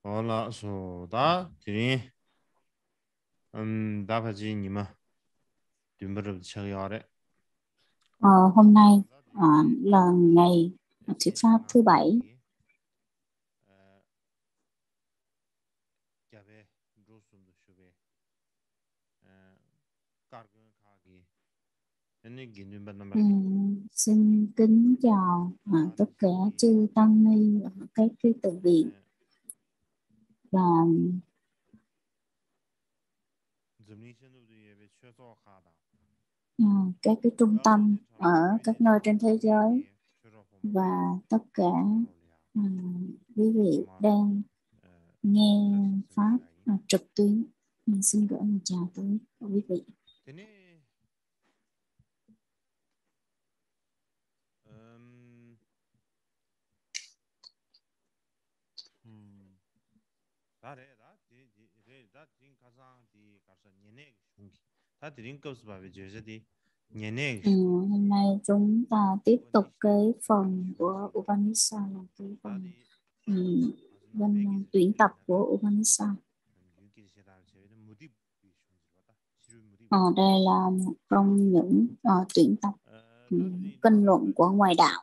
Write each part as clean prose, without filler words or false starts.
Hola, số đó thì đã phải gì nhỉ mà tuyển bắt đầu chơi ở đấy. Ờ, Hôm nay là ngày thuyết pháp thứ bảy. Xin kính chào tất cả chư tăng ni ở các cái tự viện và các cái trung tâm ở các nơi trên thế giới và tất cả quý vị đang nghe pháp trực tuyến. Mình xin gửi lời chào tới quý vị. Hôm nay chúng ta tiếp tục cái phần của Upanishad là cái phần tuyển tập của Upanishad. Đây là một trong những tuyển tập kinh luận của ngoại đạo.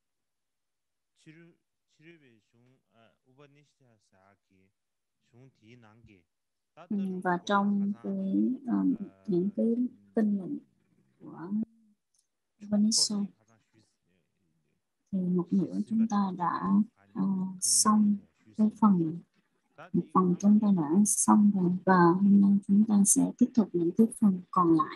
Và trong những cái kinh luận của Upanishad thì một nửa chúng ta đã xong cái một phần chúng ta đã xong rồi, và hôm nay chúng ta sẽ tiếp tục những cái phần còn lại.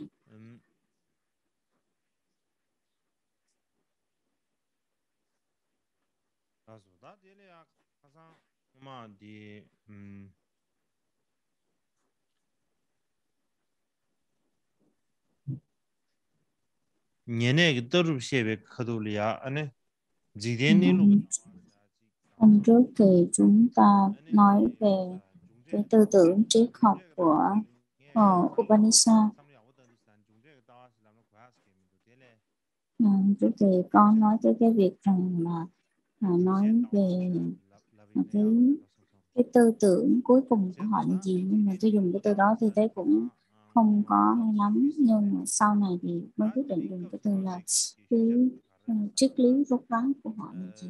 Hôm trước thì chúng ta nói về cái tư tưởng triết học của Upanishad. Trước thì con nói tới cái việc rằng là nói về cái tư tưởng cuối cùng của họ là gì, nhưng mà tôi dùng cái từ đó thì thấy cũng không có hay lắm, nhưng mà sau này thì mới quyết định dùng cái từ là cái triết lý gốc rễ của họ là gì.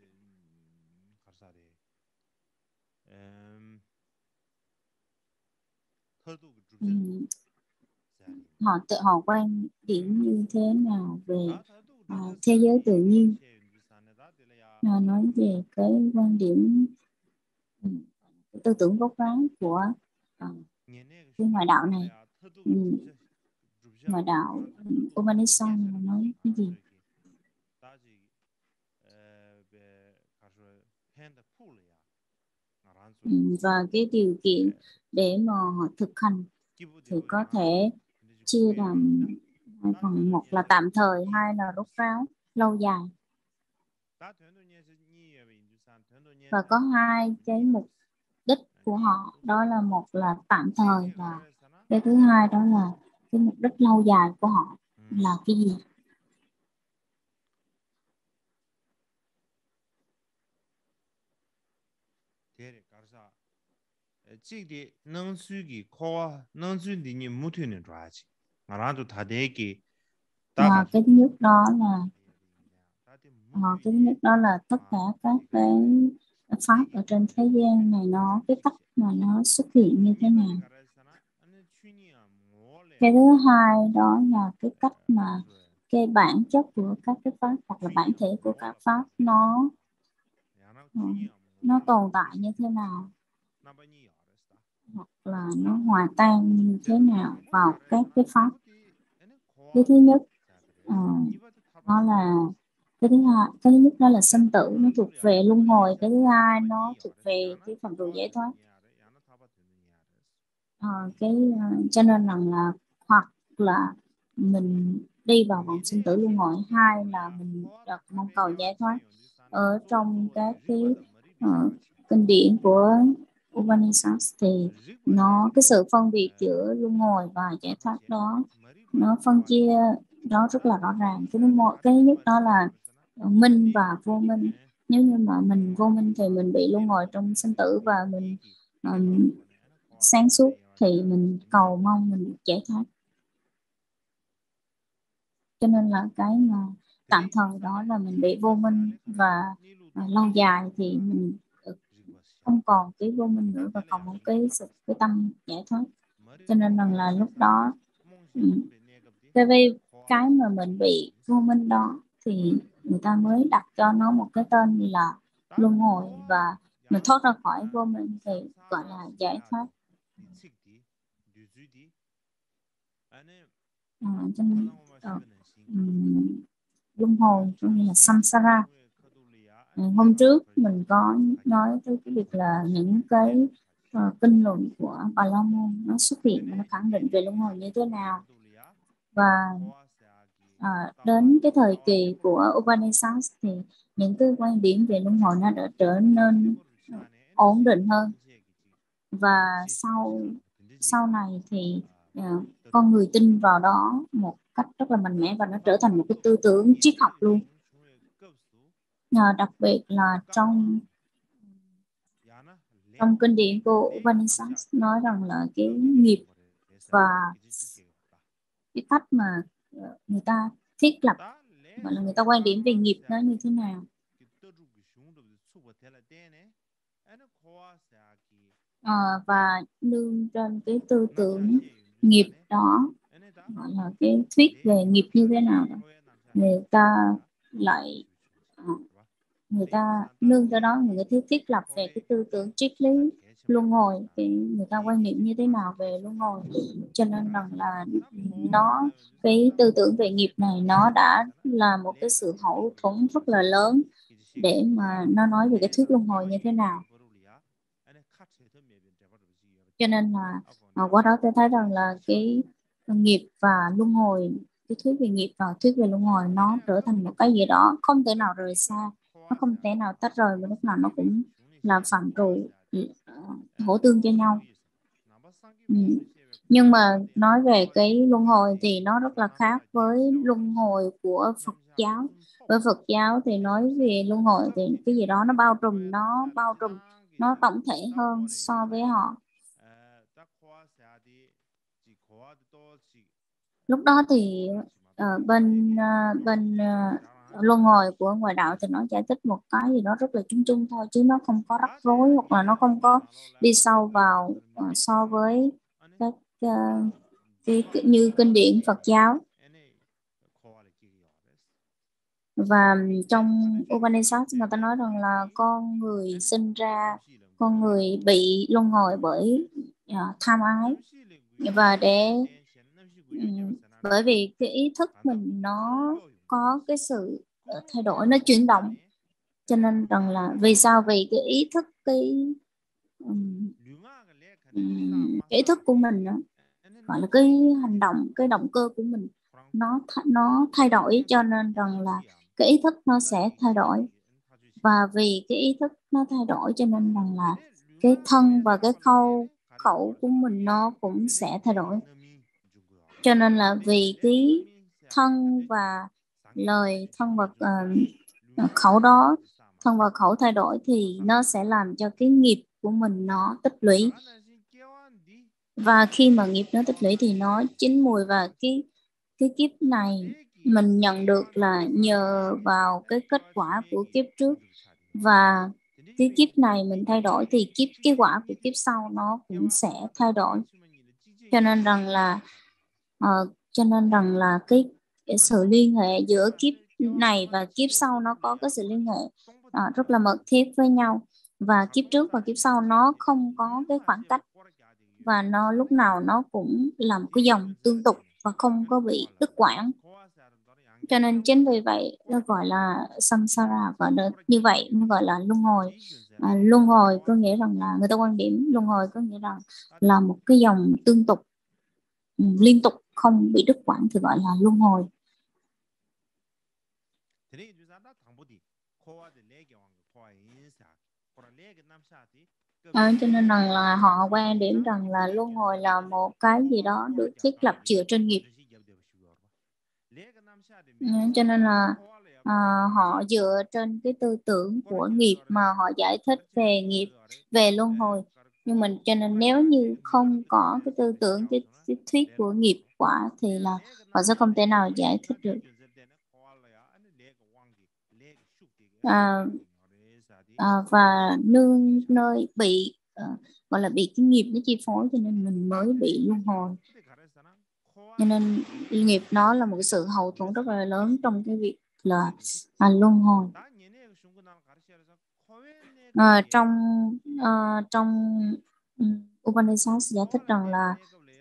Họ quan điểm như thế nào về thế giới tự nhiên, nói về cái quan điểm cái tư tưởng gốc rễ của cái ngoại đạo này. Ngoại đạo Upanishad là nói cái gì? Và cái điều kiện để mà họ thực hành thì có thể chia làm hai phần: một là tạm thời, hai là rốt ráo lâu dài. Và có hai cái mục đích của họ, đó là một là tạm thời, và cái thứ hai đó là cái mục đích lâu dài của họ là cái gì? Và cái thứ nhất đó là tất cả các cái pháp ở trên thế gian này, cái cách mà nó xuất hiện như thế nào. Cái thứ hai đó là cái cách mà cái bản chất của các cái pháp, hoặc là bản thể của các pháp nó tồn tại như thế nào, hoặc là nó hòa tan như thế nào vào các cái pháp. Cái thứ nhất đó là cái thứ nhất đó là sinh tử, nó thuộc về luân hồi. Cái thứ hai nó thuộc về cái phần đường giải thoát. Cho nên rằng là hoặc là mình đi vào vòng sinh tử luân hồi, hai là mình được mong cầu giải thoát. Ở trong các cái kinh điển của Upanishad thì cái sự phân biệt giữa luân hồi và giải thoát đó, nó phân chia đó rất là rõ ràng. Cái nhất đó là minh và vô minh. Nếu như mà mình vô minh thì mình bị luân hồi trong sinh tử, và mình sáng suốt thì mình cầu mong mình được giải thoát. Cho nên là cái mà tạm thời đó là mình bị vô minh, và lâu dài thì mình không còn cái vô minh nữa, và còn một cái tâm giải thoát. Cho nên rằng là lúc đó cái mà mình bị vô minh đó thì người ta mới đặt cho nó một cái tên là luân hồi, và mình thoát ra khỏi vô minh thì gọi là giải thoát. Cho nên luân hồi có nghĩa là samsara. Hôm trước mình có nói tới cái việc là những cái kinh luận của Bà La Môn nó xuất hiện và nó khẳng định về luân hồi như thế nào. Và đến cái thời kỳ của Upanishads thì những cái quan điểm về luân hồi nó đã trở nên ổn định hơn. Và sau này thì con người tin vào đó một cách rất là mạnh mẽ, và nó trở thành một cái tư tưởng triết học luôn. Đặc biệt là trong kinh điển của Upanishads nói rằng là cái nghiệp và cái cách mà người ta thiết lập, gọi là người ta quan điểm về nghiệp nó như thế nào. Và nương trên cái tư tưởng nghiệp đó, gọi là cái thuyết về nghiệp như thế nào đó, người ta nương tới đó, người ta thiết lập về cái tư tưởng triết lý luân hồi, thì người ta quan niệm như thế nào về luân hồi. Cho nên rằng là cái tư tưởng về nghiệp này nó đã là một cái sự hậu thuẫn rất là lớn để mà nó nói về cái thuyết luân hồi như thế nào. Cho nên là qua đó tôi thấy rằng là cái nghiệp và luân hồi, cái thuyết về nghiệp và thuyết về luân hồi nó trở thành một cái gì đó không thể nào rời xa, nó không thể nào tách rời, và lúc nào nó cũng là phạm trù hỗ tương cho nhau. Nhưng mà nói về cái luân hồi thì nó rất là khác với luân hồi của Phật giáo. Với Phật giáo thì nói về luân hồi thì cái gì đó nó bao trùm, nó tổng thể hơn so với họ. Lúc đó thì bên luân hồi của ngoại đạo thì nó giải thích một cái gì đó rất là chung chung thôi, chứ nó không có rắc rối, hoặc là nó không có đi sâu vào so với các như kinh điển Phật giáo. Và trong Upanishads người ta nói rằng là con người sinh ra, con người bị luân hồi bởi tham ái, và bởi vì cái ý thức mình nó có cái sự thay đổi, nó chuyển động. Cho nên rằng là vì sao? Vì cái ý thức, cái ý thức của mình đó, gọi là cái hành động, cái động cơ của mình nó thay đổi, cho nên rằng là cái ý thức nó sẽ thay đổi. Và vì cái ý thức nó thay đổi cho nên rằng là cái thân và cái khẩu của mình nó cũng sẽ thay đổi. Cho nên là vì cái thân và lời, thân và khẩu đó, thân và khẩu thay đổi thì nó sẽ làm cho cái nghiệp của mình nó tích lũy. Và khi mà nghiệp nó tích lũy thì nó chín mùi, và cái kiếp này mình nhận được là nhờ vào cái kết quả của kiếp trước, và cái kiếp này mình thay đổi thì cái quả của kiếp sau nó cũng sẽ thay đổi. Cho nên rằng là cái sự liên hệ giữa kiếp này và kiếp sau nó có cái sự liên hệ rất là mật thiết với nhau, và kiếp trước và kiếp sau nó không có cái khoảng cách, và nó lúc nào nó cũng là một cái dòng tương tục và không có bị đứt quãng. Cho nên chính vì vậy nó gọi là samsara, gọi là như vậy, nó gọi là luân hồi. Luân hồi có nghĩa rằng là người ta quan điểm luân hồi có nghĩa rằng là một cái dòng tương tục liên tục không bị đứt quãng thì gọi là luân hồi. Cho nên rằng là họ quan điểm rằng là luân hồi là một cái gì đó được thiết lập dựa trên nghiệp. Cho nên là họ dựa trên cái tư tưởng của nghiệp mà họ giải thích về nghiệp, về luân hồi. Nhưng mình cho nên nếu như không có cái tư tưởng, cái thuyết của nghiệp quả thì là họ sẽ không thể nào giải thích được. Và nương nơi bị gọi là bị cái nghiệp nó chi phối, cho nên mình mới bị luân hồi. Cho nên nghiệp nó là một cái sự hậu thuẫn rất là lớn trong cái việc là luân hồi. Trong trong Upanishad giải thích rằng là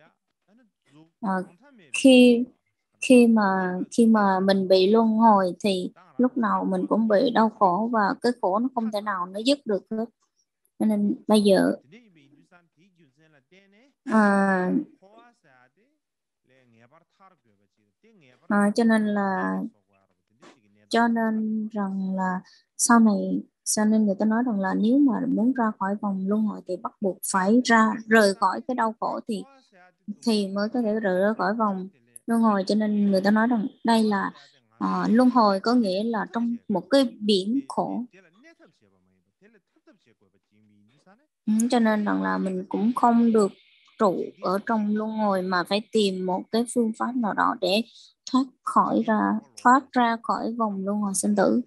khi khi mà mình bị luân hồi thì lúc nào mình cũng bị đau khổ, và cái khổ nó không thể nào nó dứt được hết. Cho nên bây giờ cho nên rằng là sau này, cho nên người ta nói rằng là nếu mà muốn ra khỏi vòng luân hồi thì bắt buộc phải rời khỏi cái đau khổ thì mới có thể rời ra khỏi vòng luân hồi. Cho nên người ta nói rằng đây là luân hồi có nghĩa là trong một cái biển khổ. Cho nên rằng là mình cũng không được trụ ở trong luân hồi, mà phải tìm một cái phương pháp nào đó để thoát ra khỏi vòng luân hồi sinh tử.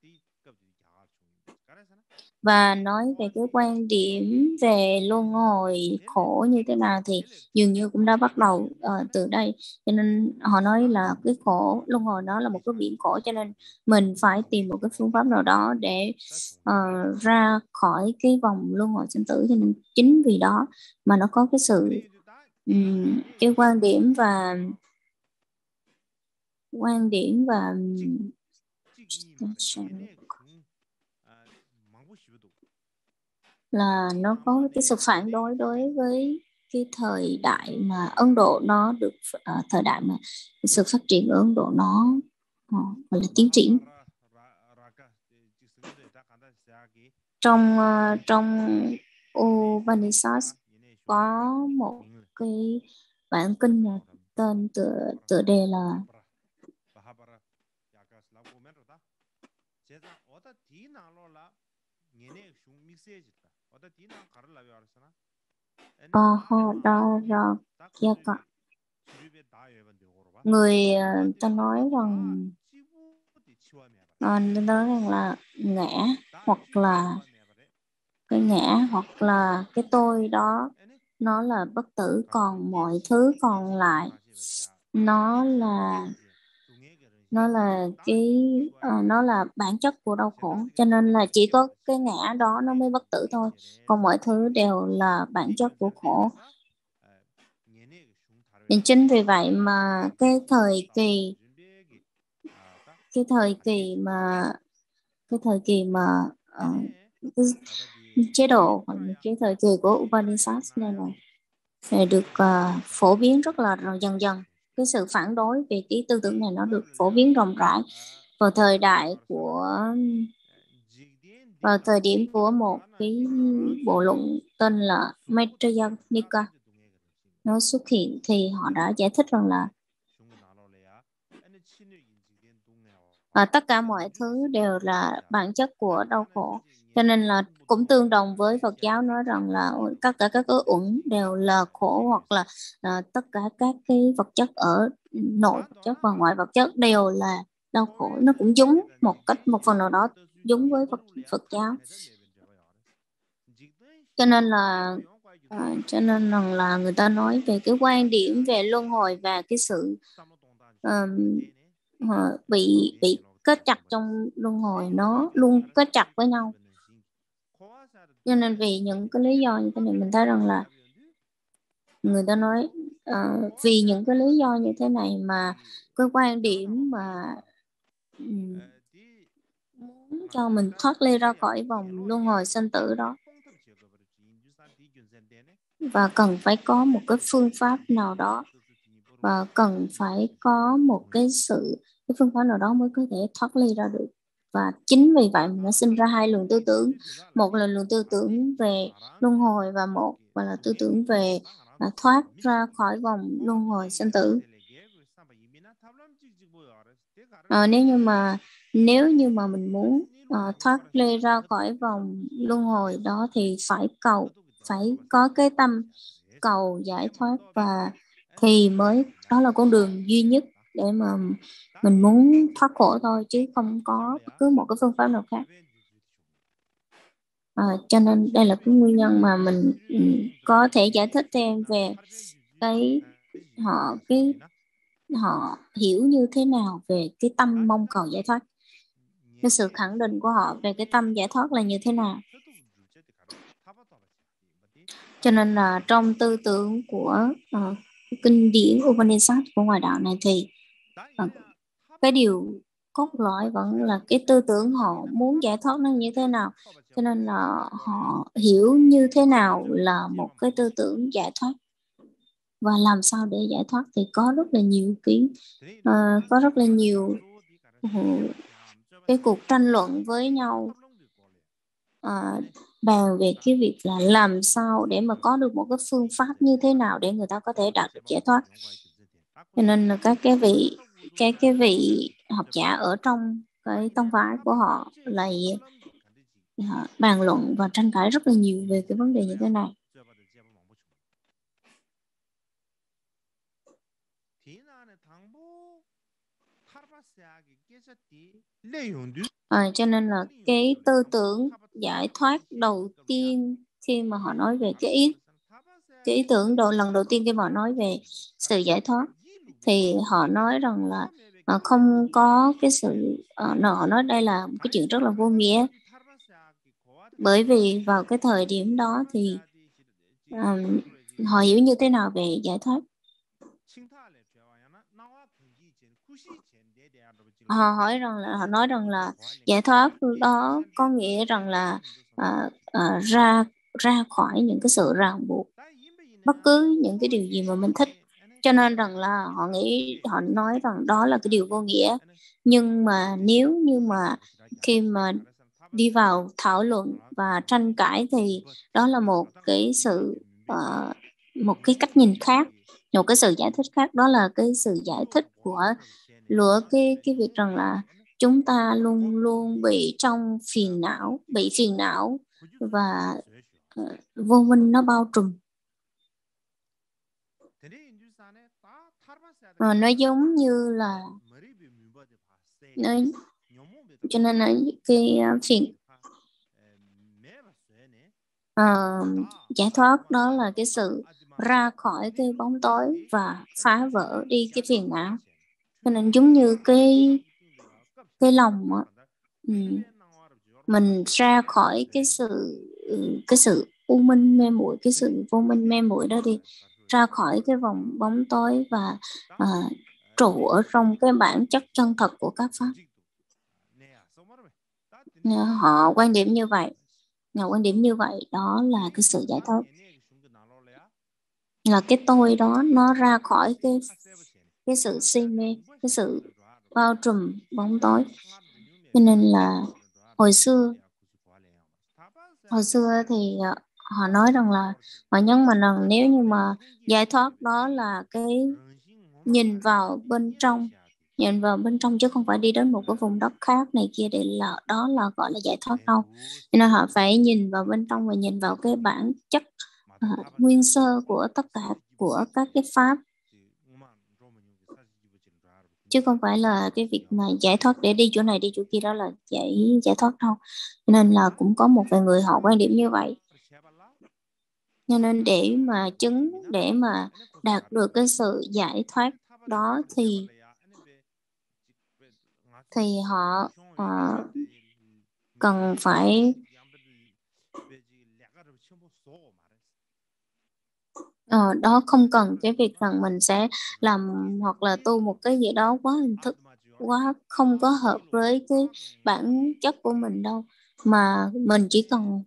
Và nói về cái quan điểm về luân hồi khổ như thế nào thì dường như cũng đã bắt đầu từ đây. Cho nên họ nói là cái khổ luân hồi đó là một cái biển khổ, cho nên mình phải tìm một cái phương pháp nào đó để ra khỏi cái vòng luân hồi sinh tử. Cho nên chính vì đó mà nó có cái sự cái quan điểm và là nó có cái sự phản đối đối với cái thời đại mà Ấn Độ nó được thời đại mà sự phát triển ở Ấn Độ nó gọi là tiến triển. Trong Upanishad có một cái bản kinh là tên tựa đề là Bahadarayaka. Người ta nói rằng là ngã hoặc là cái tôi đó nó là bất tử, còn mọi thứ còn lại nó là nó là bản chất của đau khổ. Cho nên là chỉ có cái ngã đó nó mới bất tử thôi, còn mọi thứ đều là bản chất của khổ. Nên chính vì vậy mà cái thời kỳ cái chế độ hoặc là cái thời kỳ của Upanishad này được phổ biến rất là dần dần. Cái sự phản đối về cái tư tưởng này nó được phổ biến rộng rãi vào thời điểm của một cái bộ luận tên là Maitreya Nika nó xuất hiện, thì họ đã giải thích rằng là tất cả mọi thứ đều là bản chất của đau khổ. Cho nên là cũng tương đồng với Phật giáo nói rằng là tất cả các uẩn đều là khổ, hoặc là tất cả các cái vật chất ở nội vật chất và ngoại vật chất đều là đau khổ. Nó cũng giống một phần nào đó giống với Phật giáo. Cho nên là người ta nói về cái quan điểm về luân hồi và cái sự bị kết chặt trong luân hồi, nó luôn kết chặt với nhau. Cho nên vì những cái lý do như thế này, mình thấy rằng là người ta nói vì những cái lý do như thế này mà cái quan điểm mà muốn cho mình thoát ly ra khỏi vòng luân hồi sinh tử đó, và cần phải có một cái phương pháp nào đó, và cần phải có một cái phương pháp nào đó mới có thể thoát ly ra được. Và chính vì vậy mà nó sinh ra hai luồng tư tưởng, một là luồng tư tưởng về luân hồi, và một là tư tưởng về thoát ra khỏi vòng luân hồi sinh tử. Nếu nếu như mà mình muốn thoát ly ra khỏi vòng luân hồi đó thì phải có cái tâm cầu giải thoát, và thì mới đó là con đường duy nhất để mà mình muốn thoát khổ thôi, chứ không có bất cứ một cái phương pháp nào khác. Cho nên đây là cái nguyên nhân mà mình có thể giải thích thêm về cái cái họ hiểu như thế nào về cái tâm mong cầu giải thoát, cái sự khẳng định của họ về cái tâm giải thoát là như thế nào. Cho nên là trong tư tưởng của kinh điển Upanishad của ngoại đạo này thì cái điều cốt lõi vẫn là cái tư tưởng họ muốn giải thoát nó như thế nào. Cho nên là họ hiểu như thế nào là một cái tư tưởng giải thoát và làm sao để giải thoát thì có rất là nhiều có rất là nhiều cái cuộc tranh luận với nhau, bàn về cái việc là làm sao để mà có được một cái phương pháp như thế nào để người ta có thể đạt được giải thoát. Cho nên là các cái vị học giả ở trong cái tông phái của họ lại bàn luận và tranh cãi rất là nhiều về cái vấn đề như thế này. Cho nên là cái tư tưởng giải thoát đầu tiên khi mà họ nói về cái ý tưởng lần đầu tiên khi mà họ nói về sự giải thoát thì họ nói rằng là không có cái sự họ nói đây là một cái chuyện rất là vô nghĩa, bởi vì vào cái thời điểm đó thì họ hiểu như thế nào về giải thoát. Họ nói rằng là giải thoát đó có nghĩa rằng là ra khỏi những cái sự ràng buộc, bất cứ những cái điều gì mà mình thích. Cho nên rằng là họ nói rằng đó là cái điều vô nghĩa. Nhưng mà nếu như mà khi mà đi vào thảo luận và tranh cãi thì đó là một cái một cái cách nhìn khác, một cái sự giải thích khác. Đó là cái sự giải thích của cái việc rằng là chúng ta luôn luôn bị phiền não và vô minh nó bao trùm. Nó giống như là cho nên là cái giải thoát đó là cái sự ra khỏi cái bóng tối và phá vỡ đi cái phiền não. Cho nên giống như cái lòng mình ra khỏi cái sự u minh mê muội, cái sự vô minh mê muội đó đi, ra khỏi cái vòng bóng tối và trụ ở trong cái bản chất chân thật của các pháp. Họ quan điểm như vậy. Đó là cái sự giải thoát, là cái tôi đó nó ra khỏi cái sự si mê, cái sự bao trùm bóng tối. Cho nên là hồi xưa thì họ nói rằng là họ nhấn mạnh rằng nếu như mà giải thoát đó là cái nhìn vào bên trong chứ không phải đi đến một cái vùng đất khác này kia để đó là gọi là giải thoát đâu. Cho nên họ phải nhìn vào bên trong và nhìn vào cái bản chất nguyên sơ của tất cả của các cái pháp, chứ không phải là cái việc mà giải thoát để đi chỗ này đi chỗ kia đó là giải thoát đâu. Cho nên là cũng có một vài người họ quan điểm như vậy. Cho nên để mà đạt được cái sự giải thoát đó thì họ cần phải đó không cần cái việc rằng mình sẽ làm hoặc là tu một cái gì đó quá hình thức, quá không có hợp với cái bản chất của mình đâu, mà mình chỉ cần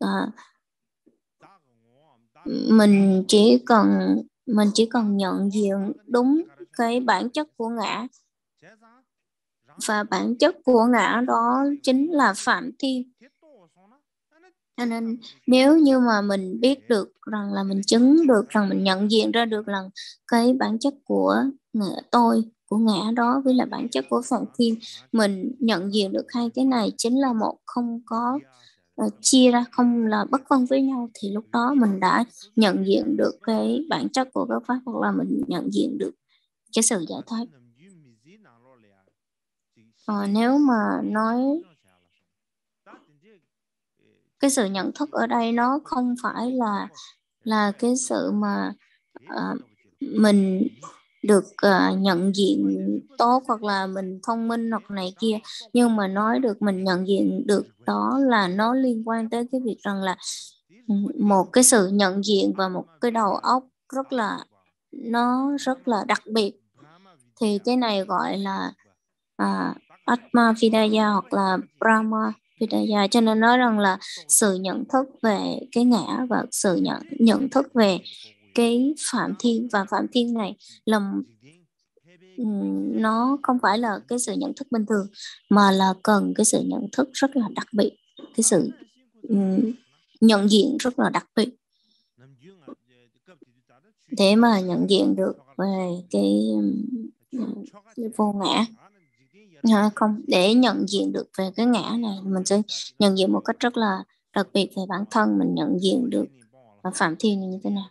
mình chỉ cần nhận diện đúng cái bản chất của ngã, và bản chất của ngã đó chính là phạm thiên. Cho nên nếu như mà mình biết được rằng là mình chứng được rằng mình nhận diện ra được rằng cái bản chất của của ngã đó với lại bản chất của Phạm Thiên. Mình nhận diện được hai cái này chính là một, không có chia ra, không là bất phân với nhau, thì lúc đó mình đã nhận diện được cái bản chất của các pháp, hoặc là mình nhận diện được cái sự giải thoát. Nếu mà nói cái sự nhận thức ở đây nó không phải là cái sự mà mình được nhận diện tốt, hoặc là mình thông minh hoặc này kia, nhưng mà nói được mình nhận diện được đó là nó liên quan tới cái việc rằng là một cái sự nhận diện và một cái đầu óc nó rất là đặc biệt. Thì cái này gọi là Atma Vidya hoặc là Brahma Vidya. Cho nên nói rằng là sự nhận thức về cái ngã và sự nhận thức về cái Phạm Thiên, và Phạm Thiên này là nó không phải là cái sự nhận thức bình thường, mà là cần cái sự nhận thức rất là đặc biệt, cái sự nhận diện rất là đặc biệt để mà nhận diện được về cái vô ngã. Không, để nhận diện được về cái ngã này, mình sẽ nhận diện một cách rất là đặc biệt về bản thân mình, nhận diện được Phạm Thiên như thế nào.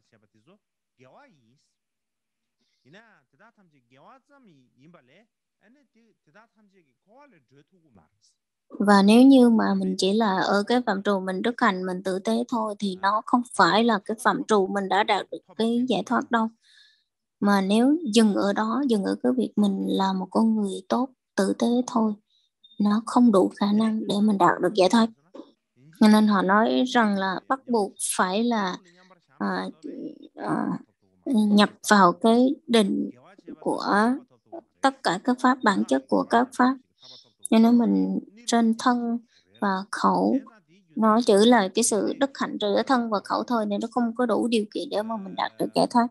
Và nếu như mà mình chỉ là ở cái phạm trù mình đức hạnh, mình tử tế thôi, thì nó không phải là cái phạm trù mình đã đạt được cái giải thoát đâu. Mà nếu dừng ở đó, dừng ở cái việc mình là một con người tốt, tử tế thôi, nó không đủ khả năng để mình đạt được giải thoát. Cho nên họ nói rằng là bắt buộc phải là nhập vào cái định của tất cả các pháp, bản chất của các pháp. Cho nên mình trên thân và khẩu, nó chỉ là cái sự đức hạnh trừ ở thân và khẩu thôi, nên nó không có đủ điều kiện để mà mình đạt được giải thoát.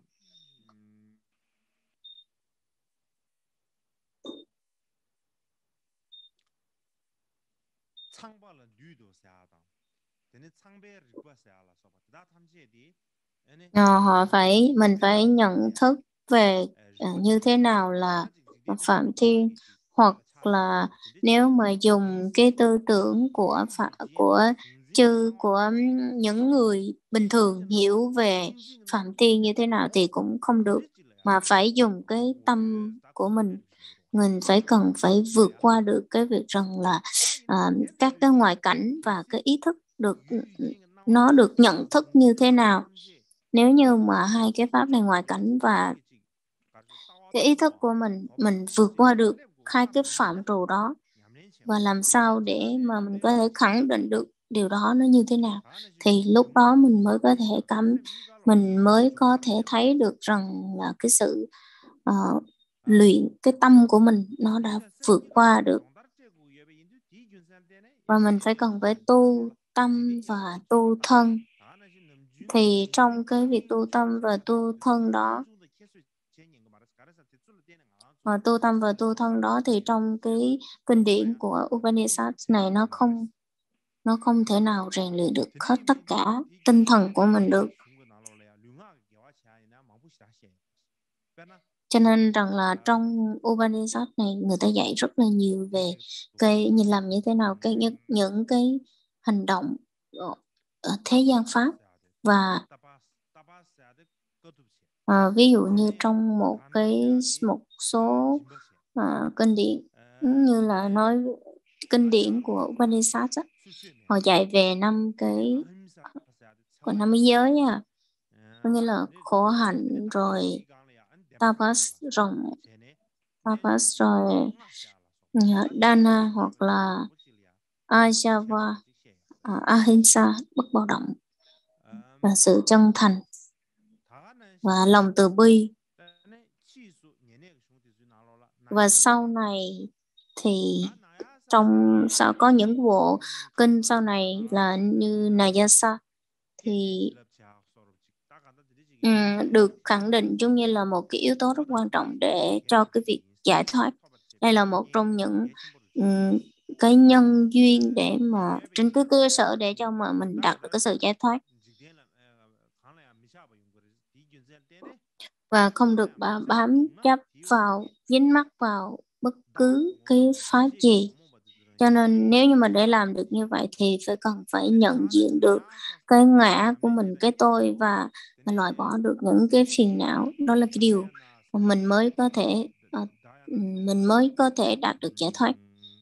Mình phải nhận thức về như thế nào là Phạm Thiên, hoặc là nếu mà dùng cái tư tưởng của những người bình thường hiểu về Phạm Thiên như thế nào thì cũng không được, mà phải dùng cái tâm của mình phải vượt qua được cái việc rằng là các cái ngoại cảnh và cái ý thức nó được nhận thức như thế nào. Nếu như mà hai cái pháp này, ngoại cảnh và cái ý thức của mình vượt qua được hai cái phạm trù đó, và làm sao để mà mình có thể khẳng định được điều đó nó như thế nào, thì lúc đó mình mới có thể thấy được rằng là cái sự luyện cái tâm của mình nó đã vượt qua được. Và mình cần phải tu tâm và tu thân. Thì trong cái việc tu tâm và tu thân đó, thì trong cái kinh điển của Upanishad này nó không thể nào rèn luyện được hết tất cả tinh thần của mình được. Cho nên rằng là trong Upanishad này người ta dạy rất là nhiều về nhìn làm như thế nào những cái hành động ở thế gian pháp. Và ví dụ như trong một số kinh điển, như là nói kinh điển của Upanishad á, họ dạy về năm cái giới nha, có nghĩa là khổ hạnh, rồi tapas, rồi dana, hoặc là ajava, ahimsa, bất bạo động, và sự chân thành và lòng từ bi. Và sau này thì sau có những bộ kinh sau này là như Nayasa thì được khẳng định giống như là một cái yếu tố rất quan trọng để cho cái việc giải thoát. Đây là một trong những cái nhân duyên để mà trên cái cơ sở để cho mà mình đạt được cái sự giải thoát. và không được bám chấp vào, dính mắc vào bất cứ cái pháp gì. Cho nên nếu như mà để làm được như vậy thì phải nhận diện được cái ngã của mình, cái tôi, và loại bỏ được những cái phiền não. Đó là cái điều mà mình mới có thể đạt được giải thoát.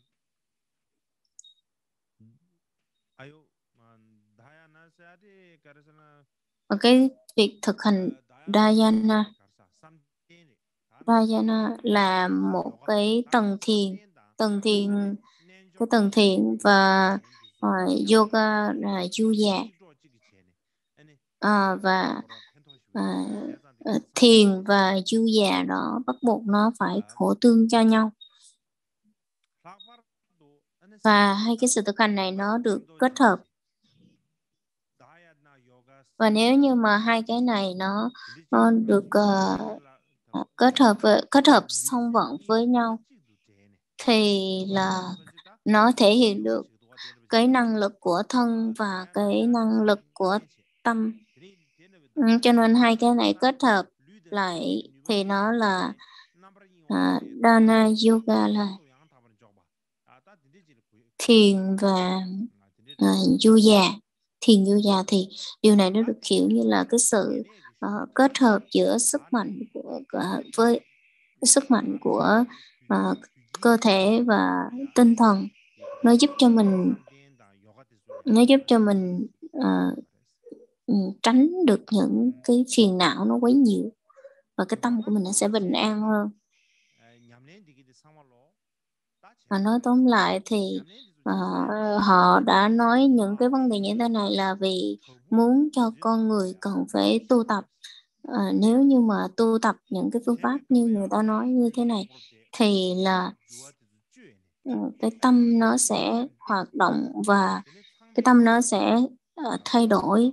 Và cái việc thực hành dhyana là một cái tầng thiền cái tầng thiền, và yoga là du dà. Và thiền và du già đó bắt buộc nó phải khổ tương cho nhau, và hai cái sự thực hành này nó được kết hợp. Và nếu như mà hai cái này nó được kết hợp song vận với nhau thì là nó thể hiện được cái năng lực của thân và cái năng lực của tâm. Cho nên hai cái này kết hợp lại thì nó là Dana Yoga, là thiền và du già. Thiền du già thì điều này nó được hiểu như là cái sự kết hợp giữa sức mạnh với sức mạnh của cơ thể và tinh thần. Nó giúp cho mình tránh được những cái phiền não nó quấy nhiễu, và cái tâm của mình nó sẽ bình an hơn. Và nói tóm lại thì họ đã nói những cái vấn đề như thế này là vì muốn cho con người cần phải tu tập. Nếu như mà tu tập những cái phương pháp như người ta nói như thế này thì là cái tâm nó sẽ hoạt động, và cái tâm nó sẽ thay đổi.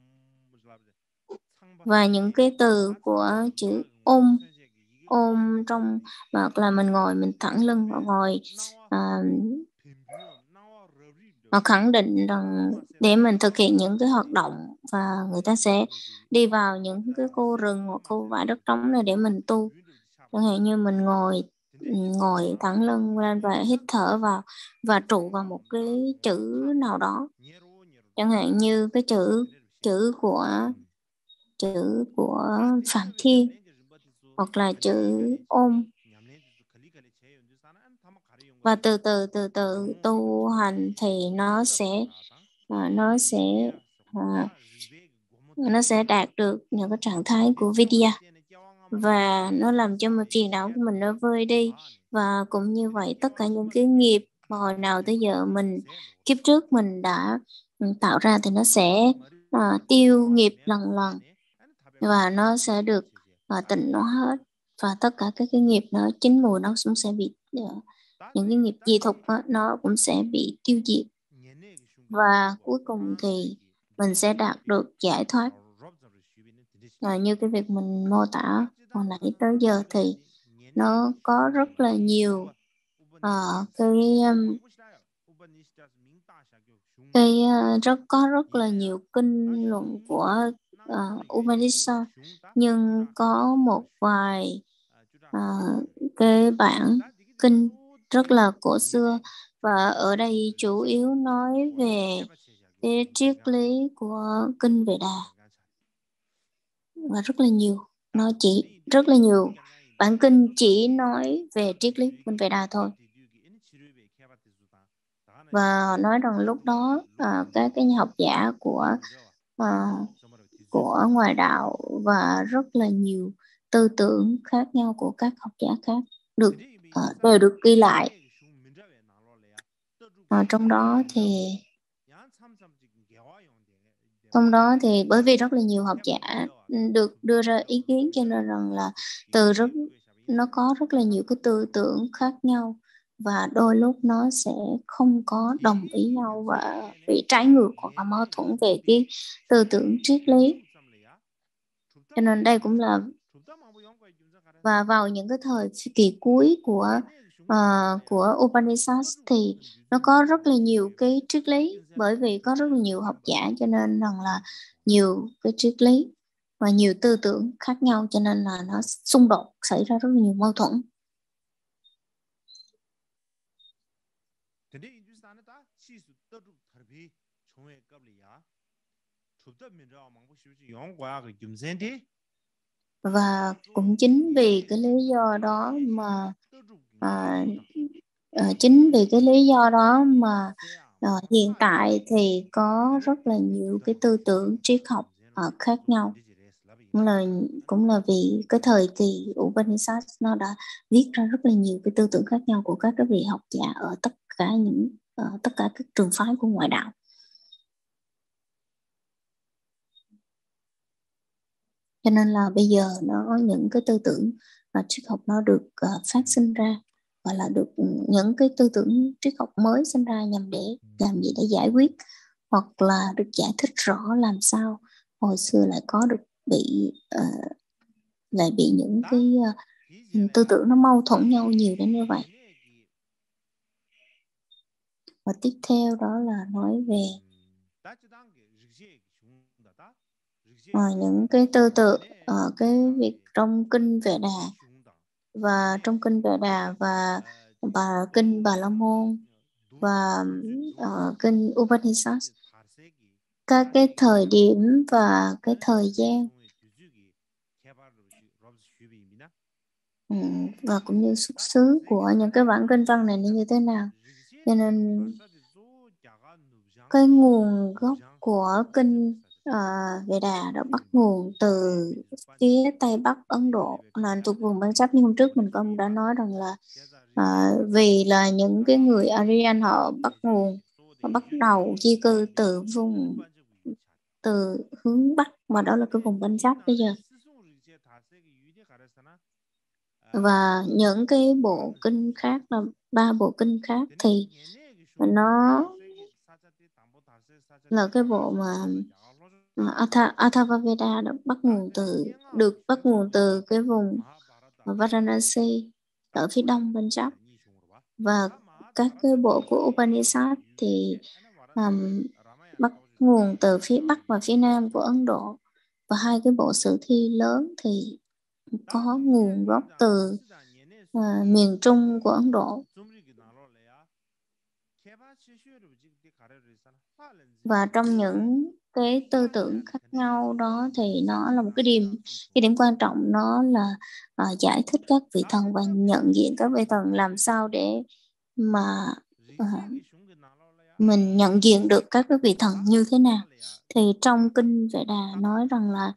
Và những cái từ của chữ ôm trong, hoặc là mình ngồi mình thẳng lưng và ngồi họ khẳng định rằng để mình thực hiện những cái hoạt động, và người ta sẽ đi vào những cái khu rừng hoặc khu bãi đất trống này để mình tu. Chẳng hạn như mình ngồi thẳng lưng lên và hít thở vào và trụ vào một cái chữ nào đó, chẳng hạn như cái chữ của Phạm Thiên, hoặc là chữ ôm. Và từ từ tu hành thì nó sẽ đạt được những cái trạng thái của Vidya, và nó làm cho mình phiền não của mình nó vơi đi. Và cũng như vậy, tất cả những cái nghiệp mà hồi nào tới giờ kiếp trước mình đã tạo ra thì nó sẽ tiêu nghiệp lần lần, và nó sẽ được tịnh hóa hết. Và tất cả các cái nghiệp nó chín mùi nó cũng sẽ bị những cái nghiệp dị thục nó cũng sẽ bị tiêu diệt, và cuối cùng thì mình sẽ đạt được giải thoát. Như cái việc mình mô tả hồi nãy tới giờ thì nó có rất là nhiều có rất là nhiều kinh luận của Upanishad, nhưng có một vài cái bản kinh rất là cổ xưa, và ở đây chủ yếu nói về cái triết lý của kinh Vệ Đà, và rất là nhiều bản kinh chỉ nói về triết lý của kinh Vệ Đà thôi. Và nói rằng lúc đó các cái nhà học giả của ngoại đạo và rất là nhiều tư tưởng khác nhau của các học giả khác đều được ghi lại. Trong đó thì bởi vì rất là nhiều học giả được đưa ra ý kiến, cho nên rằng là nó có rất là nhiều cái tư tưởng khác nhau, và đôi lúc nó sẽ không có đồng ý nhau và bị trái ngược hoặc là mâu thuẫn về cái tư tưởng triết lý. Cho nên đây cũng là, và vào những cái thời kỳ cuối của Upanishad thì nó có rất là nhiều cái triết lý, bởi vì có rất là nhiều học giả cho nên rằng là nhiều cái triết lý. và nhiều tư tưởng khác nhau, cho nên là nó xung đột, xảy ra rất là nhiều mâu thuẫn. Và cũng chính vì cái lý do đó mà hiện tại thì có rất là nhiều cái tư tưởng triết học khác nhau. Cũng là vì cái thời kỳ Upanishad nó đã viết ra rất là nhiều cái tư tưởng khác nhau của các cái vị học giả ở tất cả các trường phái của ngoại đạo. Cho nên là bây giờ những cái tư tưởng triết học nó được phát sinh ra, gọi là được những cái tư tưởng triết học mới sinh ra nhằm để làm gì, để giải quyết hoặc là được giải thích rõ làm sao hồi xưa lại có được lại bị những cái tư tưởng nó mâu thuẫn nhau nhiều đến như vậy. Và tiếp theo đó là nói về những cái tư tưởng cái việc trong kinh Vệ Đà và kinh Bà La Môn và kinh Upanishad, các cái thời điểm và cái thời gian và cũng như xuất xứ của những cái bản kinh văn này như thế nào. Cho nên cái nguồn gốc của kinh Vệ Đà đã bắt nguồn từ phía Tây Bắc Ấn Độ, là thuộc vùng Punjab. Như hôm trước mình đã nói rằng là vì là những cái người Aryan họ bắt đầu di cư từ hướng Bắc, mà đó là cái vùng Punjab bây giờ. Và những cái bộ kinh khác, là 3 bộ kinh khác, thì nó là cái bộ mà Atharvaveda được bắt nguồn từ cái vùng Varanasi ở phía đông Punjab. Và các cái bộ của Upanishad thì bắt nguồn từ phía Bắc và phía Nam của Ấn Độ. Và 2 cái bộ sử thi lớn thì có nguồn gốc từ miền Trung của Ấn Độ. Và trong những cái tư tưởng khác nhau đó thì nó là một cái điểm quan trọng, nó là giải thích các vị thần và nhận diện các vị thần làm sao để mà mình nhận diện được các cái vị thần như thế nào. Thì trong kinh Vệ Đà nói rằng là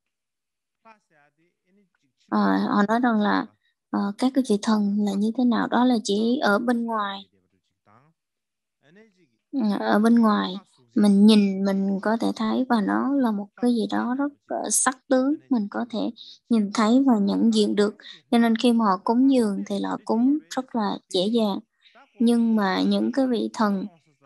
họ nói rằng là các cái vị thần là như thế nào, đó là chỉ ở bên ngoài. Ở bên ngoài mình nhìn, mình có thể thấy, và nó là một cái gì đó rất sắc tướng, mình có thể nhìn thấy và nhận diện được. Cho nên khi mà họ cúng dường thì họ cúng rất là dễ dàng. Nhưng mà cái vị thần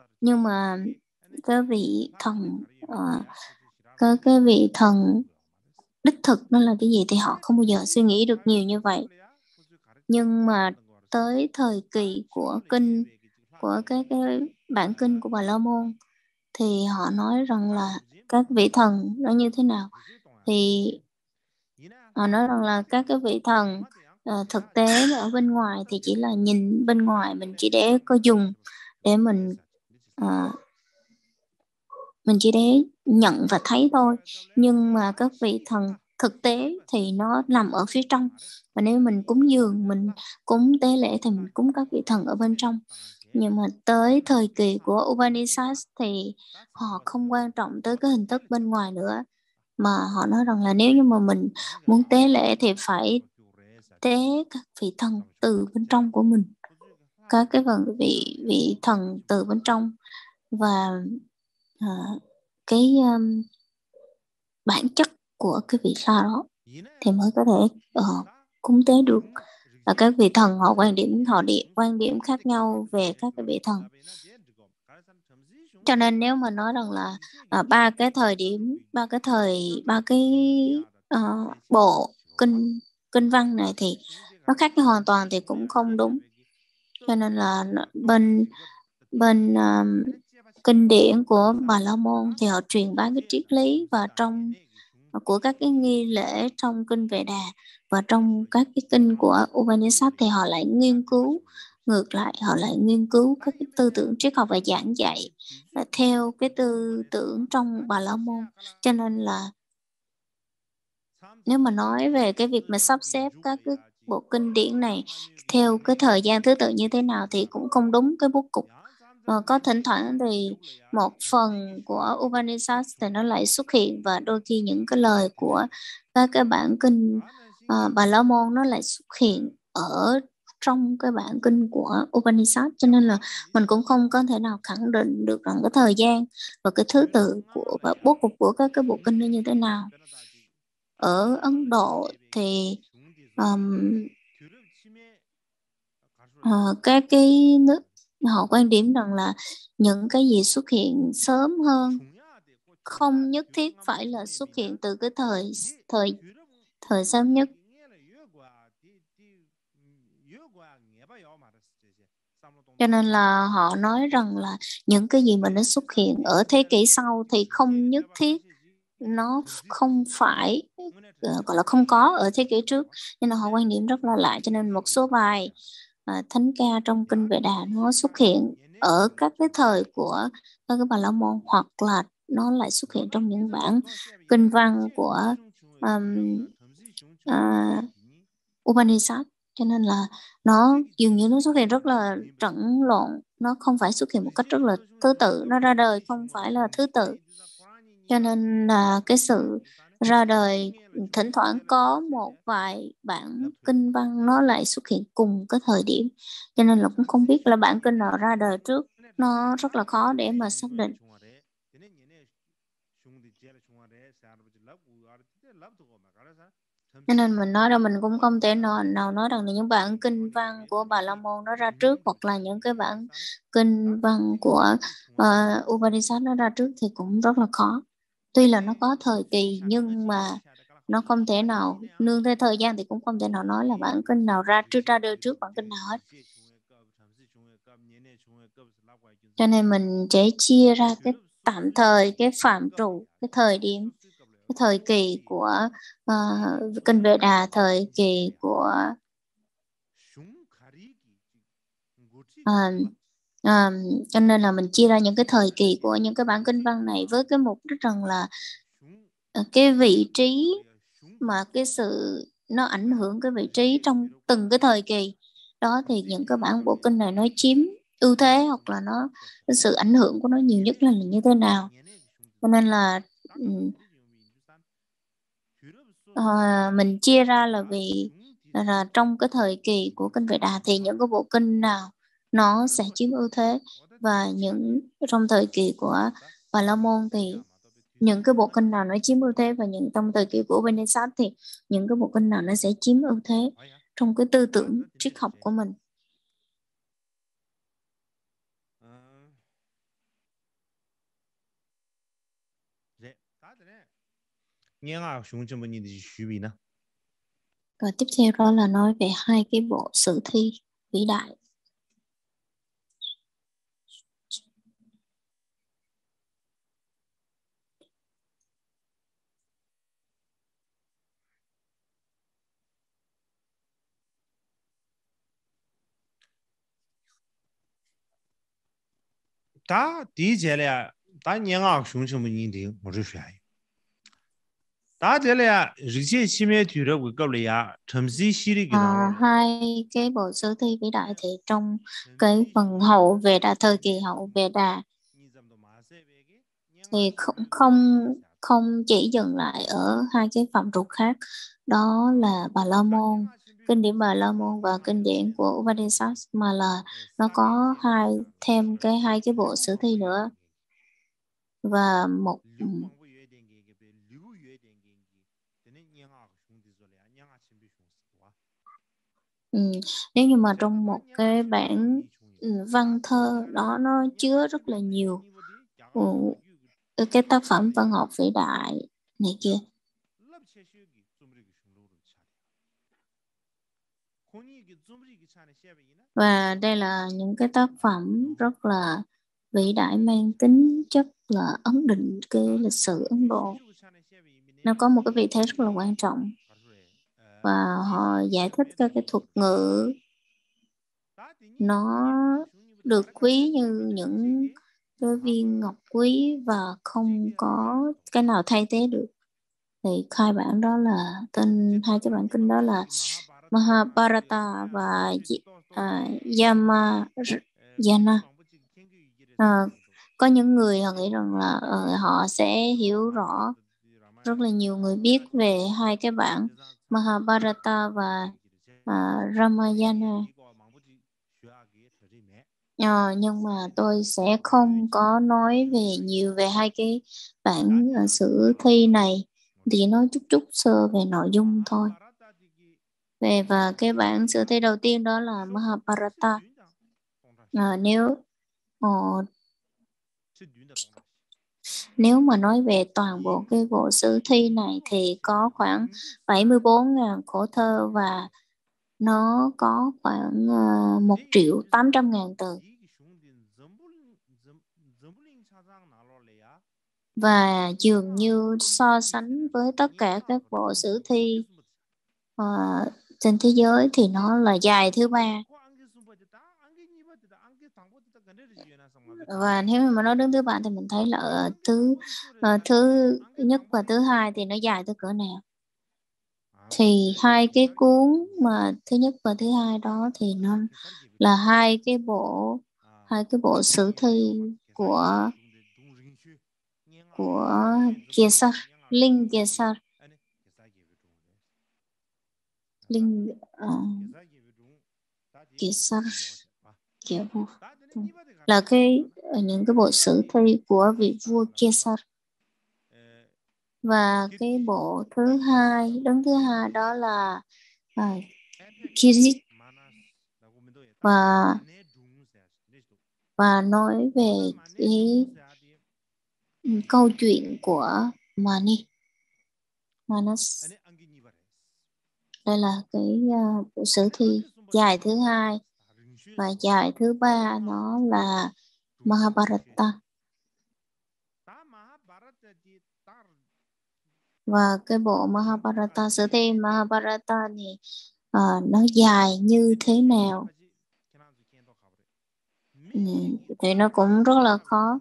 cái vị thần đích thực nó là cái gì thì họ không bao giờ suy nghĩ được nhiều như vậy. Nhưng mà tới thời kỳ của cái bản kinh của Bà La Môn thì họ nói rằng là các vị thần nó như thế nào. Thì họ nói rằng là các cái vị thần thực tế ở bên ngoài thì chỉ là nhìn bên ngoài, mình chỉ để có dùng để mình chỉ để nhận và thấy thôi. Nhưng mà các vị thần thực tế thì nó nằm ở phía trong. Và nếu mình cúng dường, mình cúng tế lễ thì mình cúng các vị thần ở bên trong. Nhưng mà tới thời kỳ của Upanishad thì họ không quan trọng tới cái hình thức bên ngoài nữa, mà họ nói rằng là nếu như mà mình muốn tế lễ thì phải tế các vị thần từ bên trong của mình, các cái vị thần từ bên trong, và cái bản chất của cái vị sa đó thì mới có thể cúng tế được. Và các vị thần họ quan điểm khác nhau về các cái vị thần. Cho nên nếu mà nói rằng là ba cái bộ kinh văn này thì nó khác nhau hoàn toàn thì cũng không đúng. Cho nên là bên kinh điển của Bà La Môn thì họ truyền bá cái triết lý, và trong của các cái nghi lễ trong kinh Vệ Đà và trong các cái kinh của Upanishad thì họ lại nghiên cứu ngược lại, họ lại nghiên cứu các cái tư tưởng triết học và giảng dạy theo cái tư tưởng trong Bà La Môn. Cho nên là nếu mà nói về cái việc mà sắp xếp các cái bộ kinh điển này theo cái thời gian thứ tự như thế nào thì cũng không đúng cái bố cục. Có thỉnh thoảng thì một phần của Upanishad thì nó lại xuất hiện và đôi khi những cái lời của các cái bản kinh Bà La Môn nó lại xuất hiện ở trong cái bản kinh của Upanishad, cho nên là mình cũng không có thể nào khẳng định được rằng cái thời gian và cái thứ tự của và bố cục của các cái bộ kinh nó như thế nào. Ở Ấn Độ thì các cái nước họ quan điểm rằng là những cái gì xuất hiện sớm hơn không nhất thiết phải là xuất hiện từ cái thời thời thời sớm nhất. Cho nên là họ nói rằng là những cái gì mà nó xuất hiện ở thế kỷ sau thì không nhất thiết, nó không phải gọi là không có ở thế kỷ trước. Nên là họ quan điểm rất là lạ, cho nên một số bài thánh ca trong kinh Vệ Đà nó xuất hiện ở các cái thời của các cái Bà La Môn, hoặc là nó lại xuất hiện trong những bản kinh văn của Upanishad. Cho nên là nó dường như nó xuất hiện rất là trẫn lộn, nó không phải xuất hiện một cách rất là thứ tự, nó ra đời không phải là thứ tự. Cho nên là cái sự ra đời thỉnh thoảng có một vài bản kinh văn nó lại xuất hiện cùng cái thời điểm, cho nên là cũng không biết là bản kinh nào ra đời trước, nó rất là khó để mà xác định. Cho nên mình nói ra mình cũng không thể nào nói rằng là những bản kinh văn của Bà La Môn nó ra trước, hoặc là những cái bản kinh văn của Upanishad nó ra trước thì cũng rất là khó. Tuy là nó có thời kỳ nhưng mà nó không thể nào nương theo thời gian thì cũng không thể nào nói là bản kinh nào ra đời trước bản kinh nào hết. Cho nên mình sẽ chia ra cái tạm thời, cái phạm trù, cái thời điểm, cái thời kỳ của kinh Vệ Đà, thời kỳ của cho nên là mình chia ra những cái thời kỳ của những cái bản kinh văn này với cái mục đích rằng là cái vị trí mà cái sự nó ảnh hưởng cái vị trí trong từng cái thời kỳ đó, thì những cái bản bộ kinh này nó chiếm ưu thế, hoặc là nó cái sự ảnh hưởng của nó nhiều nhất là như thế nào. Cho nên là mình chia ra là vì là trong cái thời kỳ của kinh Vệ Đà thì những cái bộ kinh nào nó sẽ chiếm ưu thế, và những trong thời kỳ của Bà La Môn thì những cái bộ kinh nào nó chiếm ưu thế, và những trong thời kỳ của Upanishad thì những cái bộ kinh nào nó sẽ chiếm ưu thế trong cái tư tưởng triết học của mình. Và tiếp theo đó là nói về hai cái bộ sử thi vĩ đại. 다 디젤이야 다 냥아 슝슝문인데 뭐르샤이 다 젤이야 리제 치매 뒤로 위급이야 점시 시리기다 Hai cái bộ sử thi vĩ đại thì trong cái phần hậu Vệ Đà, thời kỳ hậu Vệ Đà thì không chỉ dừng lại ở hai cái phạm trù khác, đó là Bà La Môn, kinh điển Bà La Môn và kinh điển của Upanishad, mà là nó có thêm hai cái bộ sử thi nữa. Và một nếu như mà trong một cái bản văn thơ đó nó chứa rất là nhiều cái tác phẩm văn học vĩ đại này kia, và đây là những cái tác phẩm rất là vĩ đại mang tính chất là ấn định cái lịch sử Ấn Độ. Nó có một cái vị thế rất là quan trọng và họ giải thích các cái thuật ngữ nó được quý như những cái viên ngọc quý và không có cái nào thay thế được. Thì hai bản đó là tên hai cái bản kinh đó là Mahabharata và Yamayana. Có những người họ nghĩ rằng là họ sẽ hiểu rõ, rất là nhiều người biết về hai cái bản Mahabharata và Ramayana. Nhưng mà tôi sẽ không có nói nhiều về hai cái bản sử thi này, thì nói chút sơ về nội dung thôi. Và cái bản sử thi đầu tiên đó là Mahabharata. Nếu mà nói về toàn bộ cái bộ sử thi này thì có khoảng 74.000 khổ thơ và nó có khoảng 1.800.000 từ. Và dường như so sánh với tất cả các bộ sử thi trên thế giới thì nó là dài thứ ba. Và nếu mà nó đứng thứ ba thì mình thấy là thứ nhất và thứ hai thì nó dài tới cỡ nào. Thì hai cái cuốn mà thứ nhất và thứ hai đó thì nó là hai cái bộ sử thi của Kesar, Linh Kesar. Kesar là những cái bộ sử thi của vị vua Kesar. Và cái bộ thứ hai, đứng thứ hai đó là Kirit, và nói về cái câu chuyện của Manas. Đây là cái bộ sử thi dài thứ hai, và dài thứ ba nó là Mahabharata. Và cái bộ Mahabharata, sử thi Mahabharata thì nó dài như thế nào thì nó cũng rất là khó.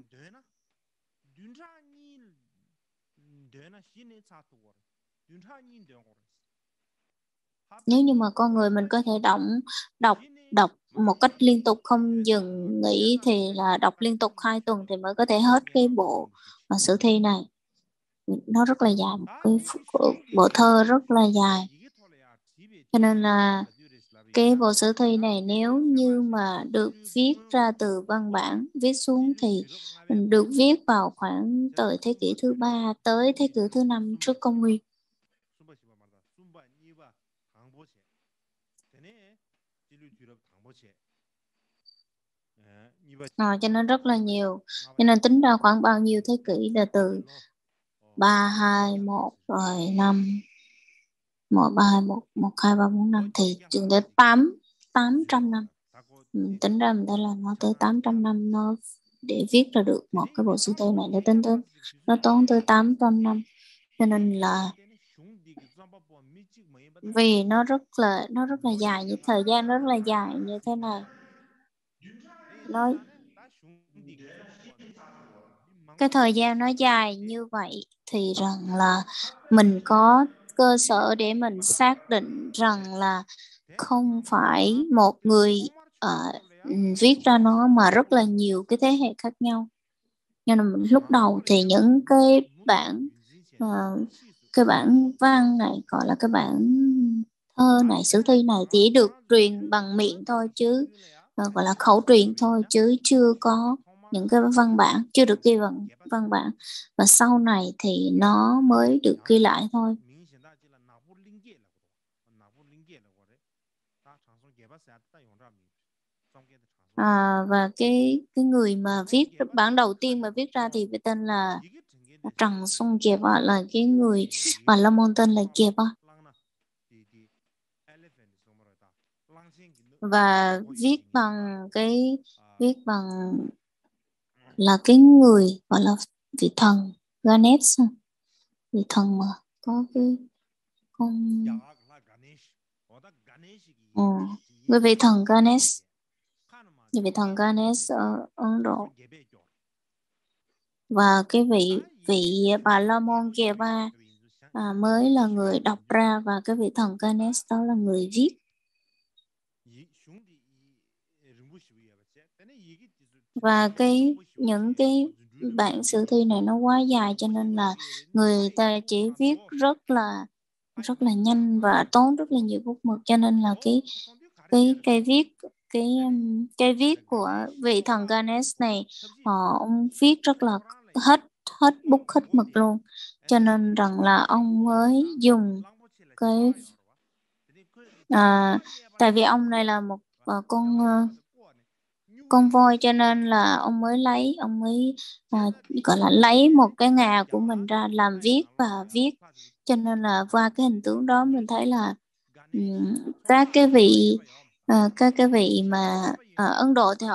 Nếu như mà con người mình có thể đọc một cách liên tục không dừng nghỉ thì là đọc liên tục 2 tuần thì mới có thể hết cái bộ sử thi này. Nó rất là dài, một cái bộ thơ rất là dài. Cho nên là cái bộ sử thi này nếu như mà được viết ra từ văn bản viết xuống thì được viết vào khoảng từ thế kỷ thứ 3 tới thế kỷ thứ 5 trước công nguyên. Cho nên rất là nhiều. Cho nên tính ra khoảng bao nhiêu thế kỷ là từ 3, 2, 1, rồi 5, 1, 3, 2, 1, 1, 2, 3, 4, 5 thì chừng tới 800 năm. Tính ra mình thấy là nó tới 800 năm nó để viết ra được một cái bộ sử thi này, để tính tới nó tốn tới 800 năm. Cho nên là vì nó rất là dài, như thời gian rất là dài như thế này. Cái thời gian nó dài như vậy thì rằng là mình có cơ sở để mình xác định rằng là không phải một người viết ra nó mà rất là nhiều cái thế hệ khác nhau. Nhưng mà lúc đầu thì những cái bản văn này, gọi là cái bản thơ này, sử thi này chỉ được truyền bằng miệng thôi, chứ gọi là khẩu truyền thôi, chứ chưa có những cái văn bản, chưa được ghi bằng văn bản, và sau này thì nó mới được ghi lại thôi. Và cái người mà viết bản đầu tiên mà viết ra thì tên là Trần Sung Kiệp, là cái người mà Lâm Môn tên là Kiệp và viết bằng là cái người gọi là vị thần Ganesh, vị thần mà có cái con người vị thần Ganesh, người vị thần Ganesh ở Ấn Độ, và cái vị Bà La Môn Kieva mới là người đọc ra, và cái vị thần Ganesh đó là người viết. Và những cái bản sử thi này nó quá dài, cho nên là người ta chỉ viết rất là nhanh và tốn rất là nhiều bút mực, cho nên là cái viết của vị thần Ganesh này, ông viết rất là hết hết bút hết mực luôn, cho nên rằng là ông mới dùng cái tại vì ông này là một con voi, cho nên là ông mới gọi là lấy một cái ngà của mình ra làm viết và viết, cho nên là qua cái hình tướng đó mình thấy là các cái vị mà ở Ấn Độ thì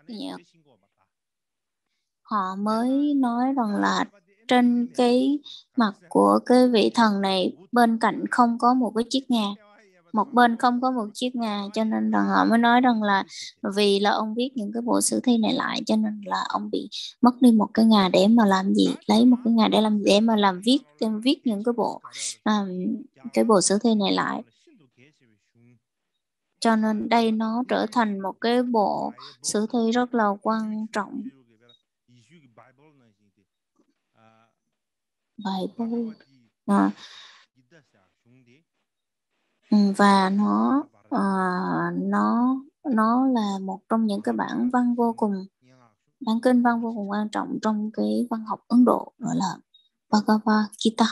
họ mới nói rằng là trên cái mặt của cái vị thần này bên cạnh không có một cái chiếc ngà, một bên không có một chiếc ngà, cho nên rằng họ mới nói rằng là vì là ông viết những cái bộ sử thi này lại, cho nên là ông bị mất đi một cái ngà để mà làm gì, lấy một cái ngà để làm để mà làm viết những cái bộ sử thi này lại, cho nên đây nó trở thành một cái bộ sử thi rất là quan trọng. Bible và nó là một trong những cái bản kinh văn vô cùng quan trọng trong cái văn học Ấn Độ, gọi là Bhagavad Gita.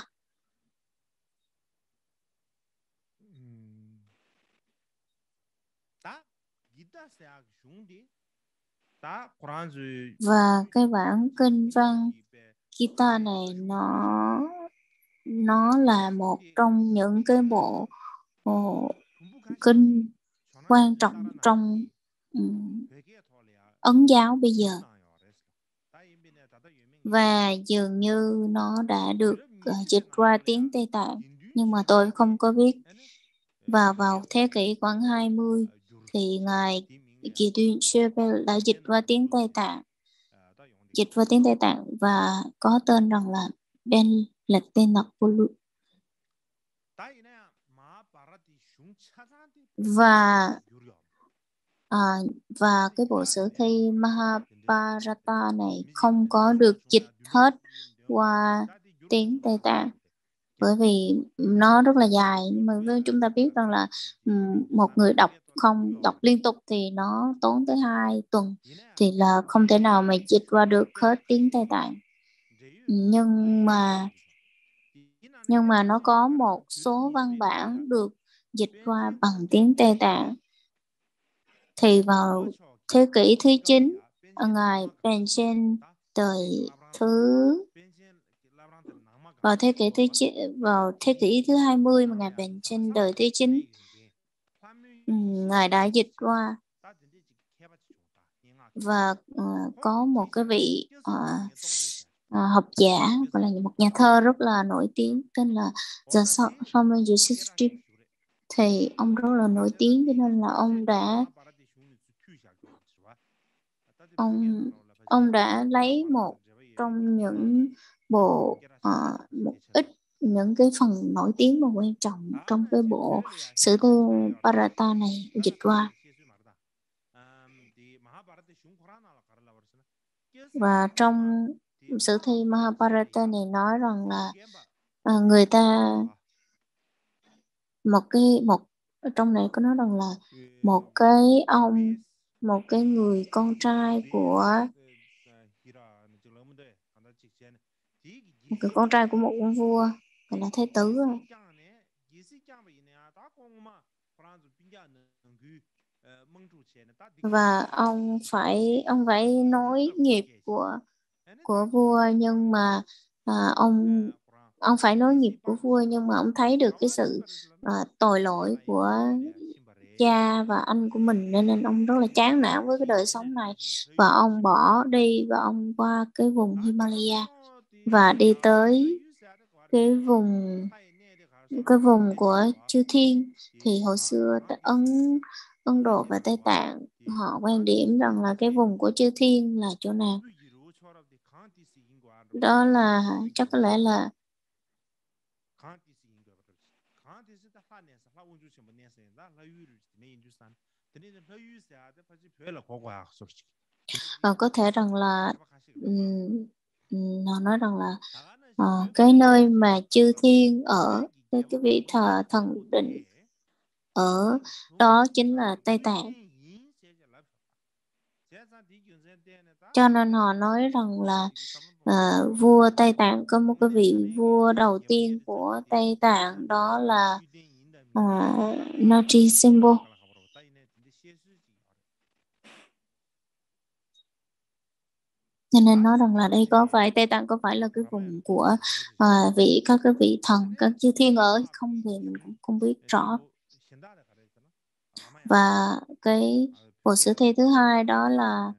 Và cái bản kinh văn Gita này nó là một trong những cái bộ kinh quan trọng trong Ấn giáo bây giờ, và dường như nó đã được dịch qua tiếng Tây Tạng, nhưng mà tôi không có biết. Và vào thế kỷ khoảng 20 thì ngài Kỳ Tuyên Chöpel đã dịch qua tiếng Tây Tạng và có tên rằng là Ben Lettenapulu. Và cái bộ sử thi Mahabharata này không có được dịch hết qua tiếng Tây Tạng, bởi vì nó rất là dài. Nhưng mà chúng ta biết rằng là một người đọc liên tục thì nó tốn tới 2 tuần, thì là không thể nào mà dịch qua được hết tiếng Tây Tạng. Nhưng mà nó có một số văn bản được dịch qua bằng tiếng Tây Tạng. Thì vào thế kỷ thứ 9, ngài Panchen vào thế kỷ thứ 20 mà ngài Panchen đời thứ 9, ngài đã dịch qua, và có một cái vị học giả, gọi là một nhà thơ rất là nổi tiếng tên là Swami Yudhishthira, thì ông rất là nổi tiếng, cho nên là ông đã lấy một trong những bộ một ít những cái phần nổi tiếng và quan trọng trong cái bộ sử thư Bharata này dịch qua. Và trong sử thi Mahabharata này nói rằng là người ta trong này có nói rằng là một cái người con trai của một ông vua, gọi là thế tử, và ông phải nối nghiệp của vua, nhưng mà ông phải nối nghiệp của vua, nhưng mà ông thấy được cái sự tội lỗi của cha và anh của mình, nên ông rất là chán nản với cái đời sống này, và ông bỏ đi và ông qua cái vùng Himalaya và đi tới cái vùng của chư thiên. Thì hồi xưa Ấn Độ và Tây Tạng họ quan điểm rằng là cái vùng của chư thiên là chỗ nào? Đó là chắc có lẽ là có thể rằng là họ nói rằng là cái nơi mà chư thiên ở, cái vị thần định ở đó chính là Tây Tạng. Cho nên họ nói rằng là vua Tây Tạng, có một cái vị vua đầu tiên của Tây Tạng, đó là Narisimha. Cho nên nói rằng là đây có phải Tây Tạng có phải là cái vùng của các cái vị thần, các chư thiên ở hay không thì mình cũng không biết rõ. Và cái bộ sử thi thứ hai đó là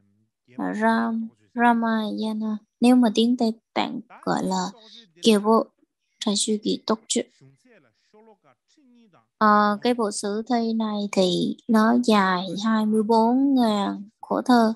Ramayana, nếu mà tiếng Tây Tạng gọi là Kiều Bộ Thái Sư Kỳ Tốc Trự. Cái bộ sử thi này thì nó dài 24.000 khổ thơ.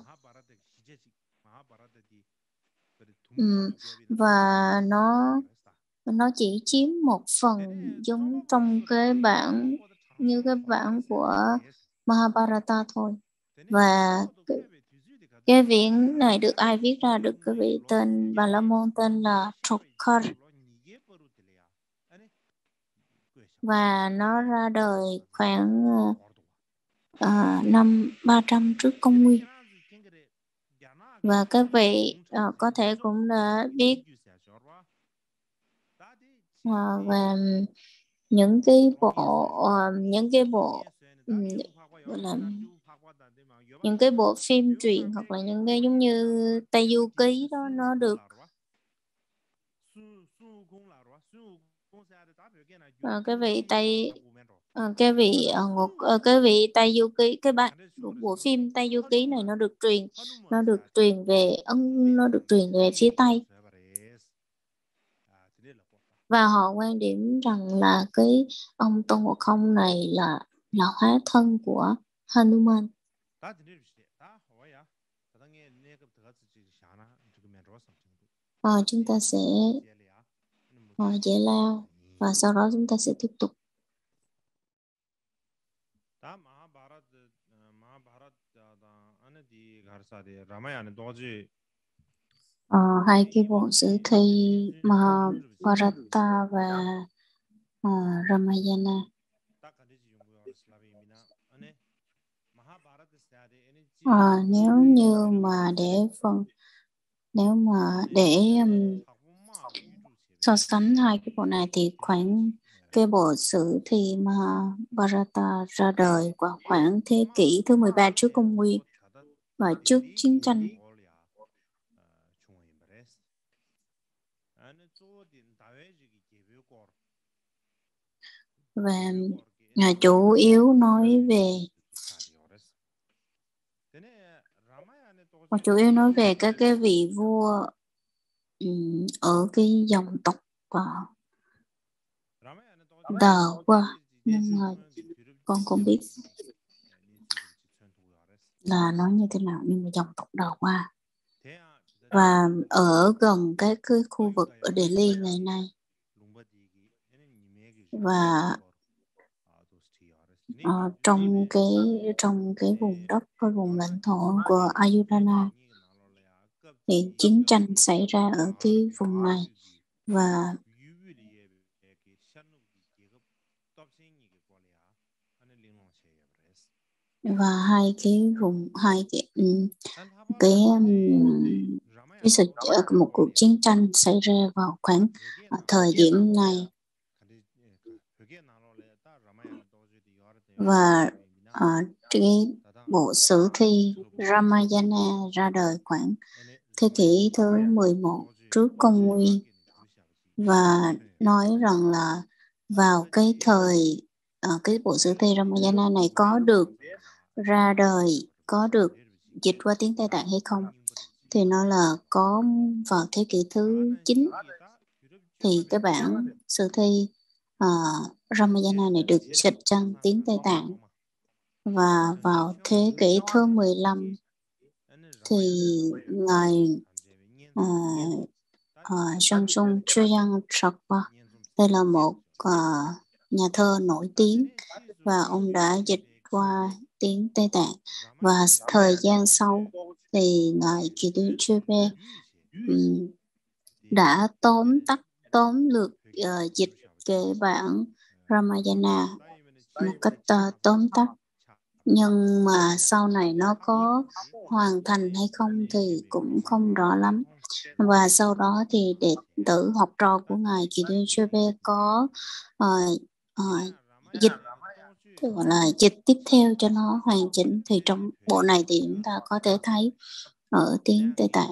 Và nó chỉ chiếm một phần giống trong cái bản, như cái bản của Mahabharata thôi. Và cái viễn này được ai viết ra? Được cái vị tên Bà La Môn tên là Trokkar. Và nó ra đời khoảng năm 300 trước công nguyên. Và các vị có thể cũng đã biết về những cái bộ gọi là những cái bộ phim truyện, hoặc là những cái giống như Tây Du Ký đó, nó được cái vị Tây cái vị Tây Du Ký, cái bộ phim Tây Du Ký này nó được truyền về phía Tây. Và họ quan điểm rằng là cái ông Tôn Ngộ Không này là hóa thân của Hanuman. Chúng ta sẽ giải lao và sau đó chúng ta sẽ tiếp tục. Hai cái bộ sử thi Mahabharata và Ramayana. Nếu để so sánh hai cái bộ này thì khoảng cái bộ sử thi Mahabharata ra đời vào khoảng thế kỷ thứ 13 trước công nguyên và trước chiến tranh. Và chủ yếu nói về các cái vị vua ở cái dòng tộc Đào qua, nhưng mà con không biết là nói như thế nào, nhưng mà dòng tộc Đào qua và ở gần cái khu vực ở Delhi ngày nay. Và trong cái vùng đất, cái vùng lãnh thổ của Ayodhya thì chiến tranh xảy ra ở cái vùng này. Và một cuộc chiến tranh xảy ra vào khoảng thời điểm này. Và cái bộ sử thi Ramayana ra đời khoảng thế kỷ thứ 11 trước công nguyên, và nói rằng là vào cái thời cái bộ sử thi Ramayana này có được ra đời, có được dịch qua tiếng Tây Tạng hay không? Thì nó là có vào thế kỷ thứ 9 thì cái bản sử thi Ramayana này được dịch sang tiếng Tây Tạng, và vào thế kỷ thứ 15 thì ngài Samsung Chuyang Sakpa, đây là một nhà thơ nổi tiếng, và ông đã dịch qua tiếng Tây Tạng. Và thời gian sau thì ngài Kỳ Tuyên Chöpe đã tóm lược dịch cái bản Ramayana một cách tóm tắt, nhưng mà sau này nó có hoàn thành hay không thì cũng không rõ lắm. Và sau đó thì đệ tử học trò của ngài Kỳ Tuyên Chöpe có dịch, gọi là dịch tiếp theo cho nó hoàn chỉnh. Thì trong bộ này thì chúng ta có thể thấy ở tiếng Tây Tạng,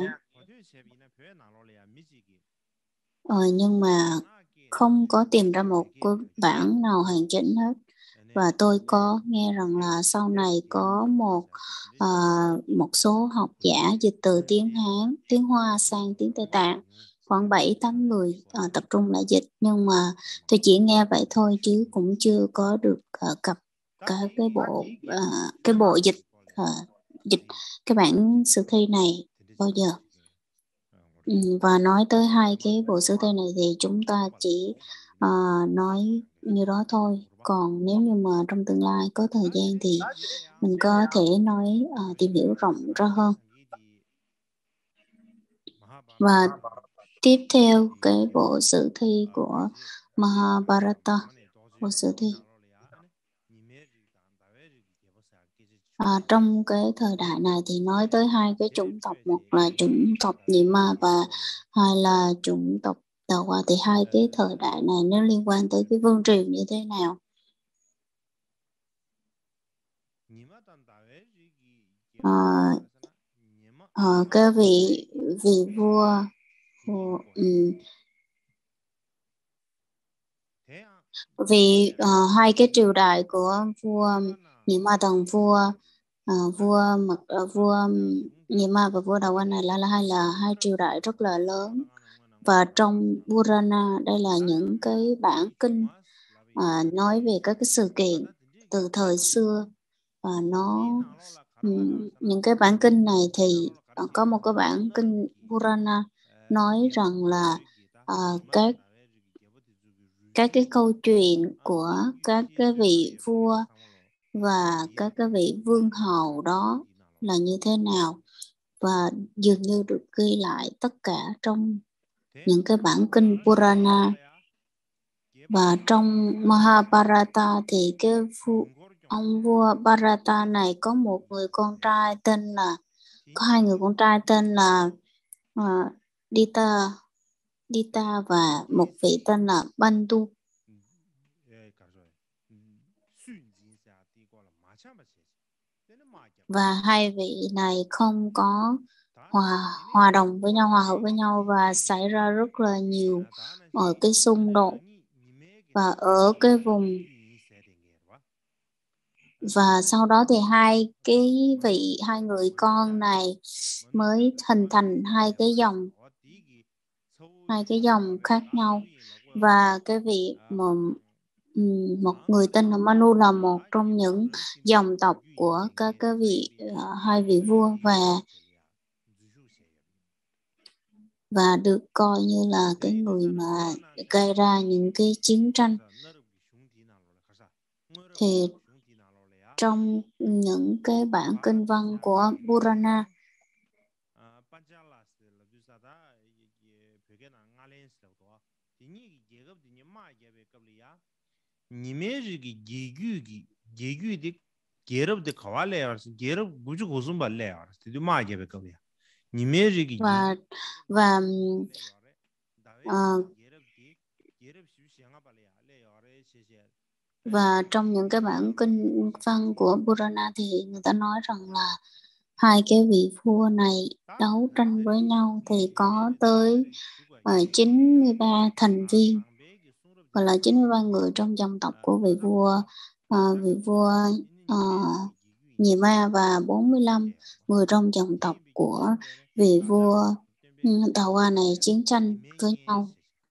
nhưng mà không có tìm ra một cái bản nào hoàn chỉnh hết. Và tôi có nghe rằng là sau này có một số học giả dịch từ tiếng Hán, tiếng Hoa sang tiếng Tây Tạng, khoảng 7-8 người tập trung lại dịch, nhưng mà tôi chỉ nghe vậy thôi chứ cũng chưa có được cập cái bộ dịch cái bản sử thi này bao giờ. Và nói tới hai cái bộ sử thi này thì chúng ta chỉ nói như đó thôi. Còn nếu như mà trong tương lai có thời gian thì mình có thể nói tìm hiểu rộng ra hơn. Và tiếp theo cái bộ sử thi của Mahabharata, bộ sử thi trong cái thời đại này thì nói tới hai cái chủng tộc, một là chủng tộc Nhị Ma và hai là chủng tộc Tàu Hoa. Thì hai cái thời đại này nó liên quan tới cái vương triều như thế nào? Cái vị vua vì hai cái triều đại của vua Nhị Ma Tần, vua Nhị Ma và vua Đào Hoa này là hai triều đại rất là lớn. Và trong Purana, đây là những cái bản kinh nói về các cái sự kiện từ thời xưa, và những cái bản kinh này thì có một cái bản kinh Purana nói rằng là các cái câu chuyện của các cái vị vua và các cái vị vương hầu đó là như thế nào, và dường như được ghi lại tất cả trong những cái bản kinh Purana. Và trong Mahabharata thì ông vua Bharata này có một người con trai có hai người con trai tên là Dita và một vị tên là Bandu. Và hai vị này không có hòa đồng với nhau, hòa hợp với nhau, và xảy ra rất là nhiều cái xung đột. Và ở cái vùng, và sau đó thì hai người con này mới hình thành hai cái dòng khác nhau. Và cái vị một người tên là Manu là một trong những dòng tộc của các cái hai vị vua, và được coi như là cái người mà gây ra những cái chiến tranh. Thì trong những cái bản kinh văn của Purana, và trong những cái bản kinh văn của Purana thì người ta nói rằng là hai cái vị vua này đấu tranh với nhau thì có tới 93 thành viên. gọi là 93 người trong dòng tộc của vị vua Nhị Ma, và 45 người trong dòng tộc của vị vua Tàu Hoa này chiến tranh với nhau.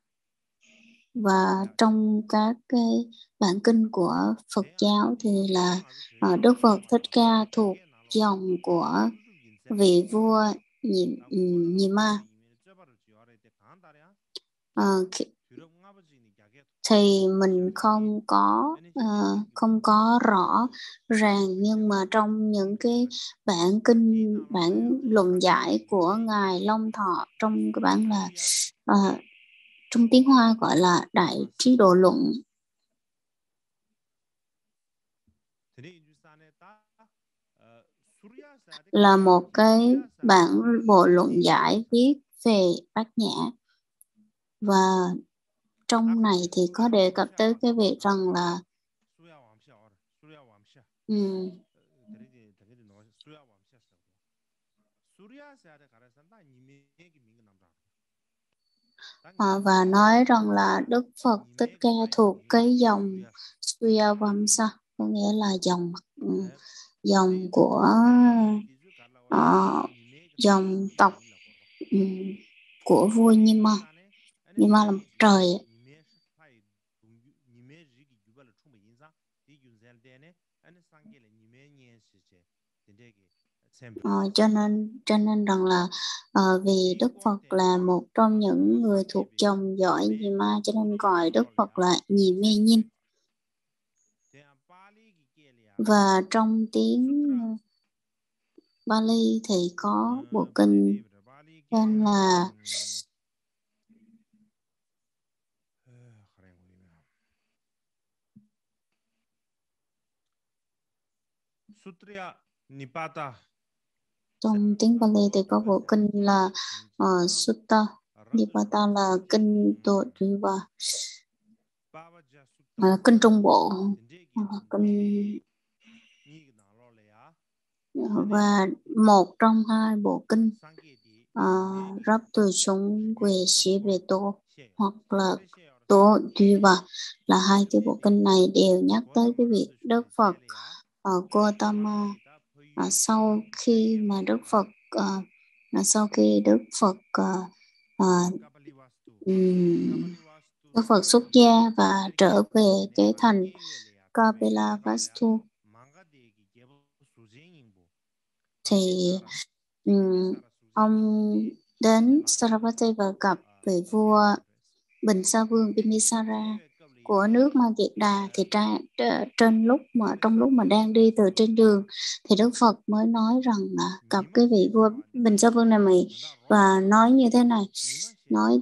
Và trong các cái bản kinh của Phật giáo thì là Đức Phật Thích Ca thuộc dòng của vị vua Nhị Ma. Thì mình không có rõ ràng, nhưng mà trong những cái bản luận giải của ngài Long Thọ, trong cái bản là trong tiếng Hoa gọi là Đại Trí Độ Luận, là một cái bản bộ luận giải viết về Bát Nhã. Và trong này thì có đề cập tới cái việc rằng là và nói rằng là Đức Phật Thích Ca thuộc cái dòng Suya Vamsa, có nghĩa là dòng của dòng tộc của vua Nhị Ma. Nhị Ma là mặt trời. Cho nên rằng là vì Đức Phật là một trong những người thuộc dòng dõi Nhị Ma, cho nên gọi Đức Phật là Nhị Mê Nhiên. Và trong tiếng Bali thì có bộ kinh tên là Sutriya Nipata. Trong tiếng Bali thì có bộ kinh là Sutta Nipata, là kinh Tô Driva, kinh Trung Bộ, kinh. Và một trong hai bộ kinh Rắp Từ Chúng Quê Sĩ Về Tô hoặc là Tô Driva, là hai cái bộ kinh này đều nhắc tới cái việc Đức Phật Gautama sau khi Đức Phật xuất gia và trở về cái thành Kapilavastu, thì ông đến Saravati và gặp vị vua Bình Sa Vương Bimbisara của nước Ma Kiệt Đà. Thì trong lúc mà đang đi từ trên đường thì Đức Phật mới nói rằng là gặp cái vị vua Bình Sa Vương này và nói như thế này, nói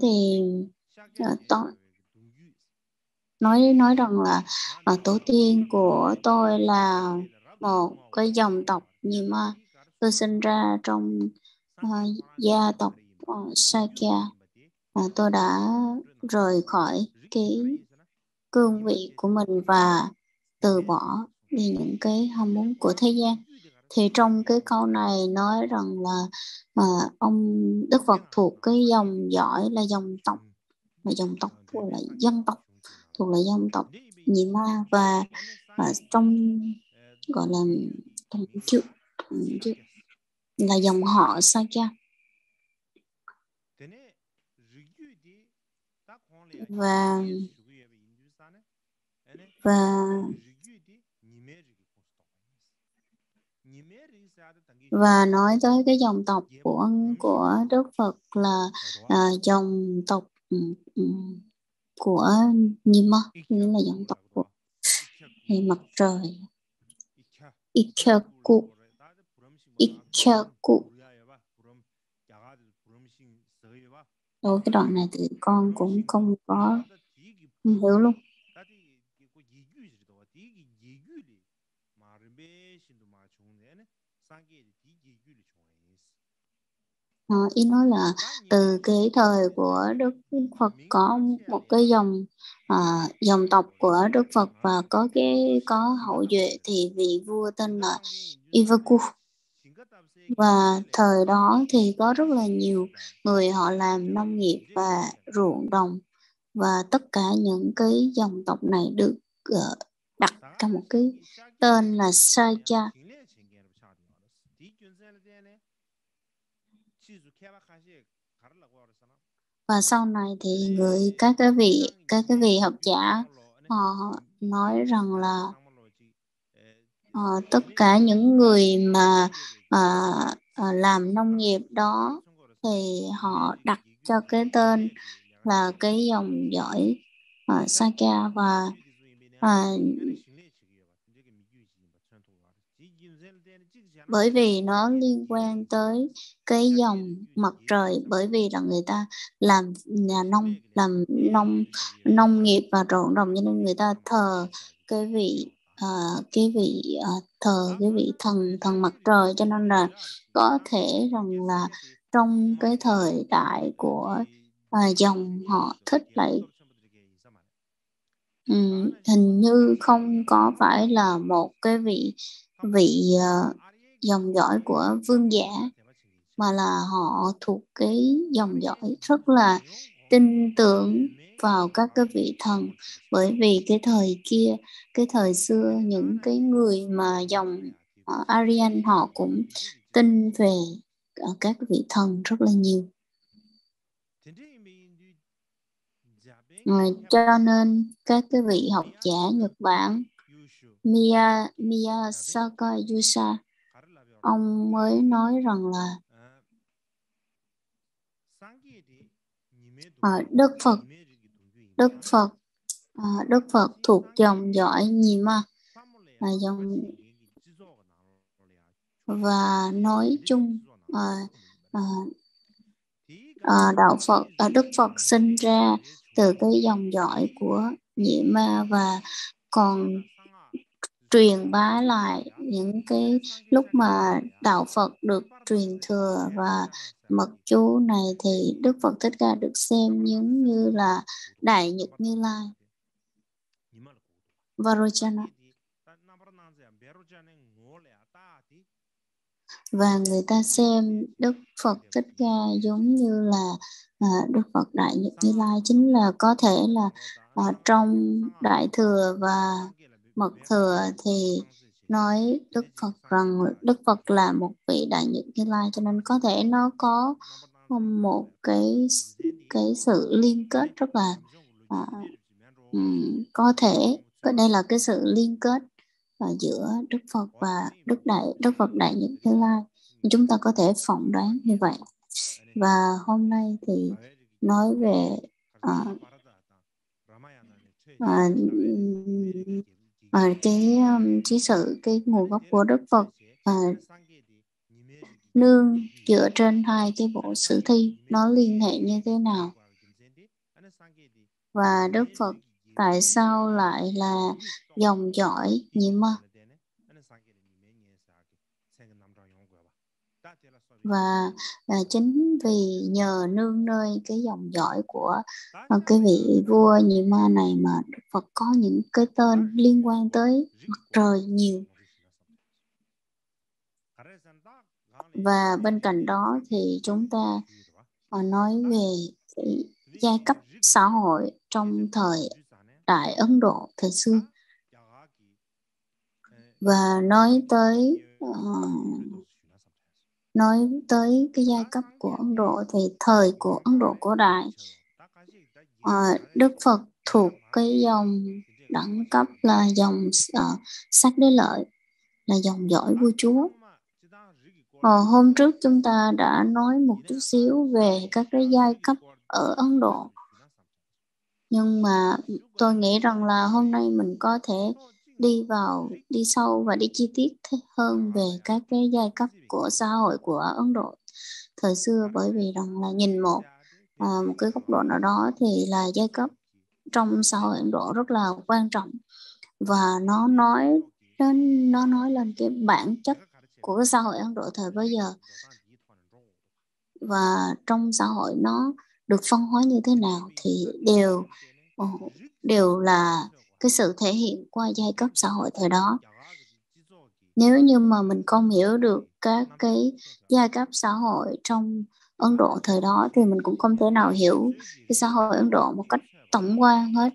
rằng là tổ tiên của tôi là một cái dòng tộc Nhị Ma. Tôi sinh ra trong gia tộc Sakya. Tôi đã rời khỏi cái cương vị của mình và từ bỏ đi những cái ham muốn của thế gian. Thì trong cái câu này nói rằng là ông Đức Phật thuộc cái dòng dõi là dòng tộc thuộc là dân tộc Nhị Ma, và trong gọi là thống chữ là dòng họ Sakya. Và nói tới cái dòng tộc của Đức Phật là dòng tộc của Nhị Ma, nghĩa là dòng tộc của mặt trời. Ikyaku. Cái đoạn này thì con cũng không có hiểu luôn. Ý nói là từ cái thời của Đức Phật có một cái dòng tộc của Đức Phật và có hậu duệ, thì vị vua tên là Ivaku. Và thời đó thì có rất là nhiều người họ làm nông nghiệp và ruộng đồng, và tất cả những cái dòng tộc này được đặt ra một cái tên là Sakya. Và sau này thì các cái vị học giả họ nói rằng là tất cả những người mà làm nông nghiệp đó thì họ đặt cho cái tên là cái dòng dõi Sakya, và bởi vì nó liên quan tới cái dòng mặt trời, bởi vì là người ta làm nhà nông, làm nông nghiệp và ruộng đồng, cho nên người ta thờ cái vị thờ cái vị thần mặt trời, cho nên là có thể rằng là trong cái thời đại của dòng họ thích lại hình như không có phải là một cái vị dòng dõi của vương giả, mà là họ thuộc cái dòng dõi rất là tin tưởng vào các cái vị thần. Bởi vì cái thời kia, cái thời xưa, những cái người mà dòng Aryan họ cũng tin về các vị thần rất là nhiều. Cho nên các cái vị học giả Nhật Bản Miyasaka Yusa, ông mới nói rằng là Đức Phật thuộc dòng dõi Nhima, và nói chung đạo Phật, Đức Phật sinh ra từ cái dòng dõi của Nhima, và còn truyền bá lại những cái lúc mà đạo Phật được truyền thừa và mật chú này, thì Đức Phật Thích Ca được xem giống như là Đại Nhật Như Lai, Vajrayana. Và người ta xem Đức Phật Thích Ca giống như là Đức Phật Đại Nhật Như Lai, chính là có thể là trong Đại Thừa và Mật Thừa thì nói Đức Phật rằng Đức Phật là một vị Đại Nhật Như Lai, cho nên có thể nó có một cái sự liên kết rất là có thể đây là cái sự liên kết giữa Đức Phật và Đức Phật Đại Nhật Như Lai. Chúng ta có thể phỏng đoán như vậy. Và hôm nay thì nói về cái nguồn gốc của Đức Phật nương dựa trên hai cái bộ sử thi, nó liên hệ như thế nào, và Đức Phật tại sao lại là dòng dõi Nhima. Và chính vì nhờ nương nơi cái dòng dõi của cái vị vua Nhima này mà Đức Phật có những cái tên liên quan tới mặt trời nhiều. Và bên cạnh đó thì chúng ta nói về cái giai cấp xã hội trong thời Đại Ấn Độ thời xưa, và nói tới cái giai cấp của Ấn Độ thì thời của Ấn Độ cổ đại, Đức Phật thuộc cái dòng đẳng cấp là dòng Sắc Đế Lợi, là dòng dõi vua chúa. Hôm trước chúng ta đã nói một chút xíu về các cái giai cấp ở Ấn Độ, nhưng mà tôi nghĩ rằng là hôm nay mình có thể đi sâu và đi chi tiết hơn về các cái giai cấp của xã hội của Ấn Độ thời xưa, bởi vì rằng là nhìn một cái góc độ nào đó thì là giai cấp trong xã hội Ấn Độ rất là quan trọng, và nó nói lên cái bản chất của cái xã hội Ấn Độ thời bấy giờ, và trong xã hội nó được phân hóa như thế nào thì đều là cái sự thể hiện qua giai cấp xã hội thời đó. Nếu như mà mình không hiểu được các cái giai cấp xã hội trong Ấn Độ thời đó thì mình cũng không thể nào hiểu cái xã hội Ấn Độ một cách tổng quan hết.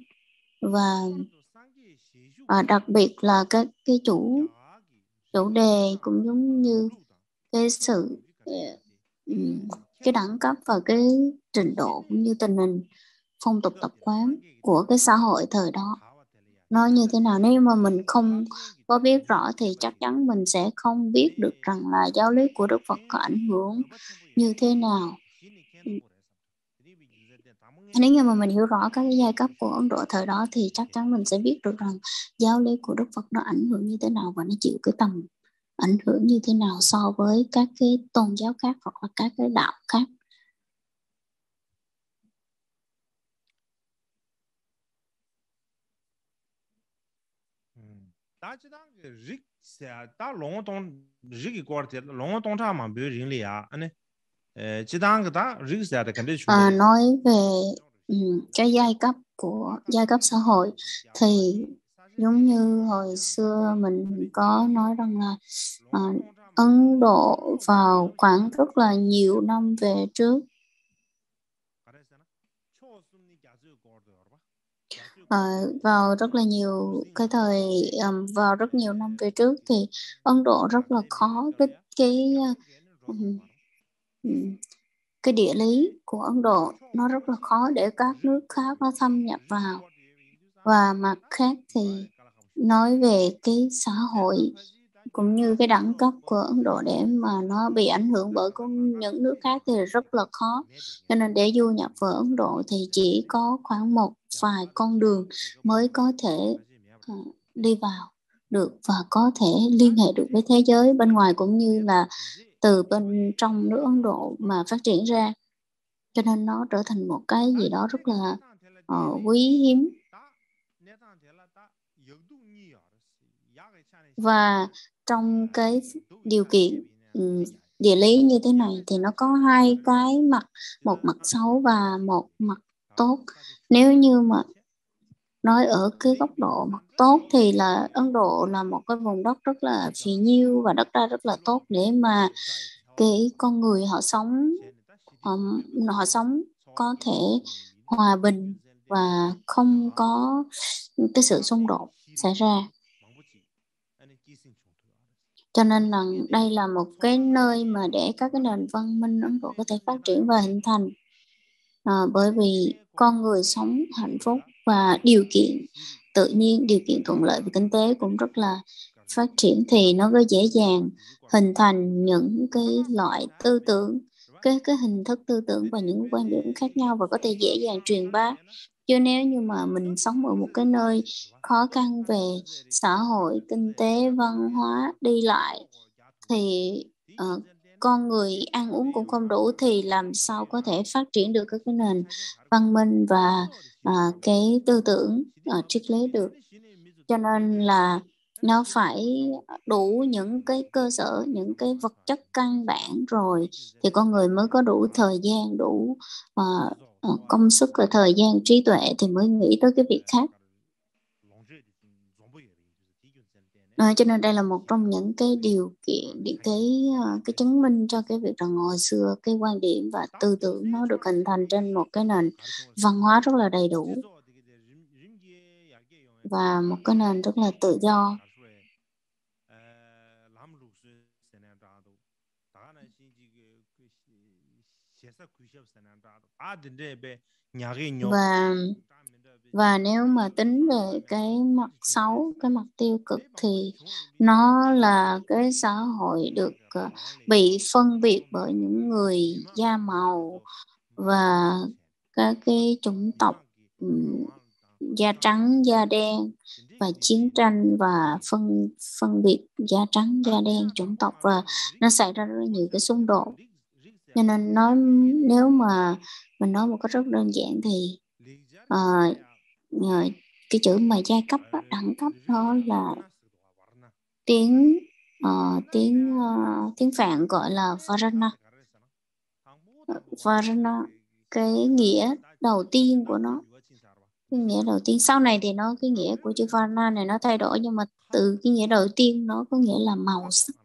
Và đặc biệt là các cái chủ đề cũng giống như cái sự cái đẳng cấp và cái trình độ cũng như tình hình phong tục tập quán của cái xã hội thời đó nó như thế nào. Nếu mà mình không có biết rõ thì chắc chắn mình sẽ không biết được rằng là giáo lý của Đức Phật có ảnh hưởng như thế nào. Nếu như mà mình hiểu rõ các cái giai cấp của Ấn Độ thời đó thì chắc chắn mình sẽ biết được rằng giáo lý của Đức Phật nó ảnh hưởng như thế nào và nó chịu cái tầm ảnh hưởng như thế nào so với các cái tôn giáo khác hoặc là các cái đạo khác. Nói về cái giai cấp xã hội thì giống như hồi xưa mình có nói rằng là Ấn Độ vào khoảng rất là nhiều năm về trước, vào rất là nhiều cái thời vào rất nhiều năm về trước thì Ấn Độ rất là khó cái địa lý của Ấn Độ nó rất là khó để các nước khác nó thâm nhập vào. Và mặt khác thì nói về cái xã hội cũng như cái đẳng cấp của Ấn Độ để mà nó bị ảnh hưởng bởi những nước khác thì rất là khó. Cho nên để du nhập vào Ấn Độ thì chỉ có khoảng một vài con đường mới có thể đi vào được và có thể liên hệ được với thế giới bên ngoài cũng như là từ bên trong nước Ấn Độ mà phát triển ra. Cho nên nó trở thành một cái gì đó rất là quý hiếm. Và trong cái điều kiện địa lý như thế này thì nó có hai cái mặt, một mặt xấu và một mặt tốt. Nếu như mà nói ở cái góc độ mặt tốt thì là Ấn Độ là một cái vùng đất rất là phì nhiêu và đất đai rất là tốt để mà cái con người họ sống có thể hòa bình và không có cái sự xung đột xảy ra. Cho nên là đây là một cái nơi mà để các cái nền văn minh Ấn Độ có thể phát triển và hình thành. Bởi vì con người sống hạnh phúc và điều kiện tự nhiên, điều kiện thuận lợi về kinh tế cũng rất là phát triển thì nó có dễ dàng hình thành những cái loại tư tưởng, cái hình thức tư tưởng và những quan điểm khác nhau và có thể dễ dàng truyền bá. Chứ nếu như mà mình sống ở một cái nơi khó khăn về xã hội, kinh tế, văn hóa, đi lại thì con người ăn uống cũng không đủ thì làm sao có thể phát triển được các cái nền văn minh và cái tư tưởng triết lý được. Cho nên là nó phải đủ những cái cơ sở, những cái vật chất căn bản rồi thì con người mới có đủ thời gian, đủ công sức và thời gian, trí tuệ thì mới nghĩ tới cái việc khác. Cho nên đây là một trong những cái điều kiện, cái chứng minh cho cái việc rằng hồi xưa cái quan điểm và tư tưởng nó được hình thành trên một cái nền văn hóa rất là đầy đủ và một cái nền rất là tự do. Và nếu mà tính về cái mặt xấu, cái mặt tiêu cực thì nó là cái xã hội được bị phân biệt bởi những người da màu và các cái chủng tộc da trắng, da đen và chiến tranh và phân biệt da trắng, da đen, chủng tộc và nó xảy ra rất nhiều cái xung đột. Cho nên nếu mà mình nói một cách rất đơn giản thì cái chữ mà giai cấp đẳng cấp đó là tiếng Phạn gọi là Varna. Varna, cái nghĩa đầu tiên của nó, cái nghĩa đầu tiên sau này thì cái nghĩa của chữ Varna này nó thay đổi, nhưng mà từ cái nghĩa đầu tiên nó có nghĩa là màu sắc.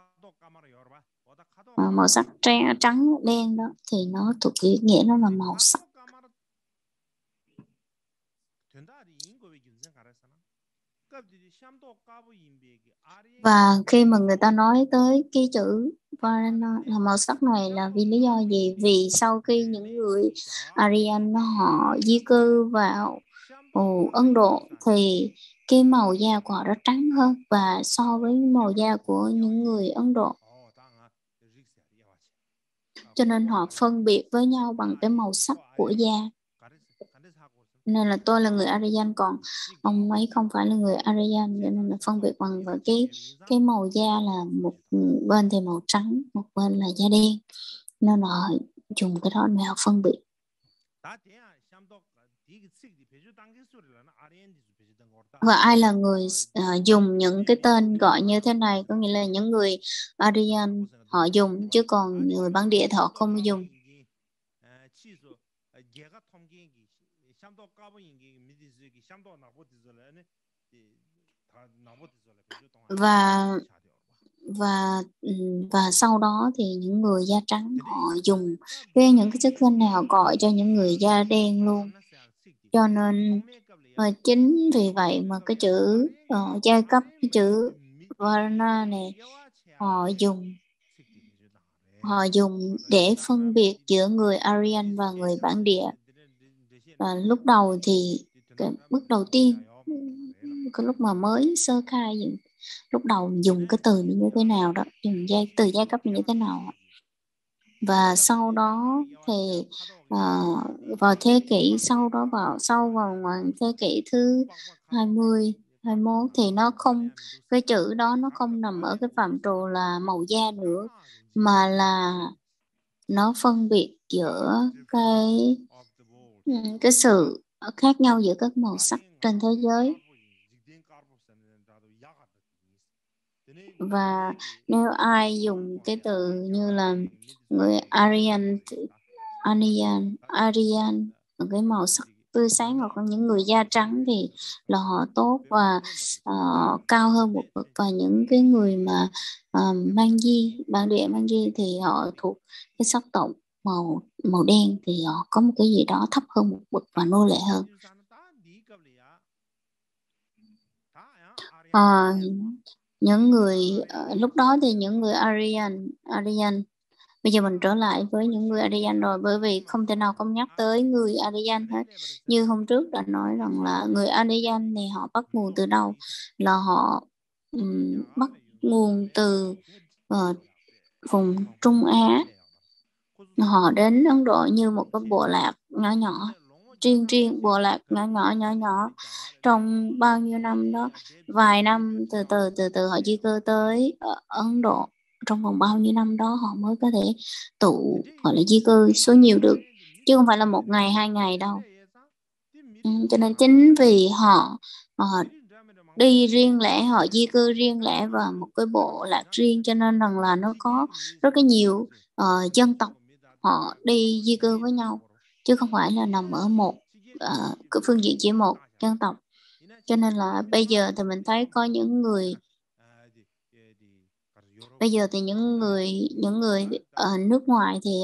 Màu sắc trắng đen đó thì nó thuộc cái nghĩa nó là màu sắc. Và khi mà người ta nói tới cái chữ Varna là màu sắc này là vì lý do gì? Vì sau khi những người Aryan họ di cư vào Ấn Độ thì cái màu da của họ rất trắng hơn và so với màu da của những người Ấn Độ, cho nên họ phân biệt với nhau bằng cái màu sắc của da. Nên là tôi là người Aryan, còn ông ấy không phải là người Aryan, cho nên là phân biệt bằng với cái màu da là một bên thì màu trắng, một bên là da đen, nên là họ dùng cái đó để họ phân biệt. Và ai là người dùng những cái tên gọi như thế này, có nghĩa là những người Aryan họ dùng, chứ còn người bản địa thì họ không dùng. và và sau đó thì những người da trắng họ dùng những cái chức danh này, họ gọi cho những người da đen luôn. Cho nên chính vì vậy mà cái chữ giai cấp, cái chữ Varna này họ dùng để phân biệt giữa người Aryan và người bản địa. Và lúc đầu thì cái bước đầu tiên, cái lúc mà mới sơ khai lúc đầu dùng cái từ như thế nào đó, dùng từ giai cấp như thế nào. Và sau đó thì vào thế kỷ sau đó, vào thế kỷ thứ 20 21 thì nó không, cái chữ đó nó không nằm ở cái phạm trù là màu da nữa, mà là nó phân biệt giữa cái sự khác nhau giữa các màu sắc trên thế giới. Và nếu ai dùng cái từ như là người Aryan cái màu sắc tươi sáng, hoặc là những người da trắng thì là họ tốt và cao hơn một bậc, và những cái người mà Manji, bản địa Manji thì họ thuộc cái sắc tộc màu đen, thì họ có một cái gì đó thấp hơn một bậc và nô lệ hơn. Những người lúc đó thì những người Aryan, bây giờ mình trở lại với những người Aryan rồi, bởi vì không thể nào không nhắc tới người Aryan hết. Như hôm trước đã nói rằng là người Aryan này họ bắt nguồn từ đâu, là họ bắt nguồn từ vùng Trung Á. Họ đến Ấn Độ như một cái bộ lạc nhỏ nhỏ, riêng bộ lạc nhỏ nhỏ trong bao nhiêu năm đó, vài năm, từ từ họ di cư tới Ấn Độ. Trong vòng bao nhiêu năm đó họ mới có thể gọi là di cư số nhiều được, chứ không phải là một ngày 2 ngày đâu. Cho nên chính vì họ đi riêng lẻ, họ di cư riêng lẻ vào một cái bộ lạc riêng, cho nên rằng là nó có rất cái nhiều dân tộc họ đi di cư với nhau, chứ không phải là nằm ở một cái phương diện chỉ một dân tộc. Cho nên là bây giờ thì mình thấy có những người, bây giờ thì những người ở nước ngoài thì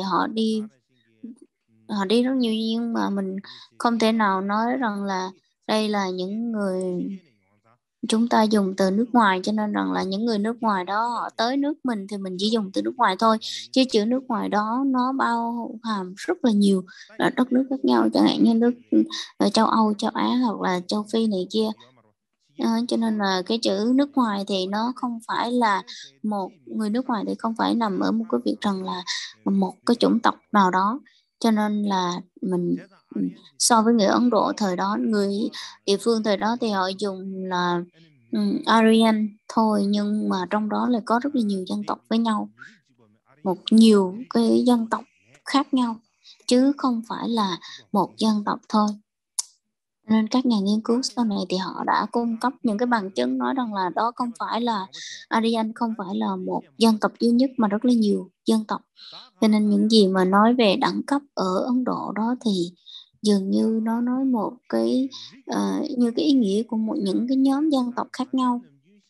họ đi rất nhiều, nhưng mà mình không thể nào nói rằng là đây là những người chúng ta dùng từ nước ngoài, cho nên rằng là những người nước ngoài đó họ tới nước mình thì mình chỉ dùng từ nước ngoài thôi, chứ chữ nước ngoài đó nó bao hàm rất là nhiều đất nước khác nhau, chẳng hạn như nước ở châu Âu, châu Á hoặc là châu Phi này kia. Cho nên là cái chữ nước ngoài thì nó không phải là một người nước ngoài, thì không phải nằm ở một cái việc rằng là một cái chủng tộc nào đó. Cho nên là mình so với người Ấn Độ thời đó, người địa phương thời đó thì họ dùng là Aryan thôi, nhưng mà trong đó là có rất là nhiều dân tộc với nhau, nhiều cái dân tộc khác nhau, chứ không phải là một dân tộc thôi. Nên các nhà nghiên cứu sau này thì họ đã cung cấp những cái bằng chứng nói rằng là đó không phải là Aryan, không phải là một dân tộc duy nhất mà rất là nhiều dân tộc. Cho nên những gì mà nói về đẳng cấp ở Ấn Độ đó thì dường như nó nói một cái như cái ý nghĩa của những cái nhóm dân tộc khác nhau.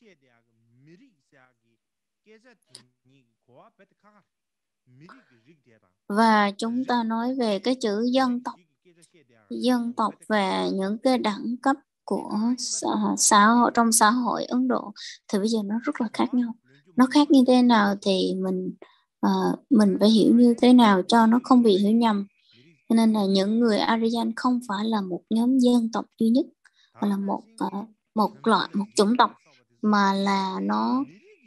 Và chúng ta nói về cái chữ dân tộc và những cái đẳng cấp của trong xã hội Ấn Độ thì bây giờ nó rất là khác nhau. Nó khác như thế nào thì mình phải hiểu như thế nào cho nó không bị hiểu nhầm. Cho nên là những người Aryan không phải là một nhóm dân tộc duy nhất, mà là một chủng tộc, mà là nó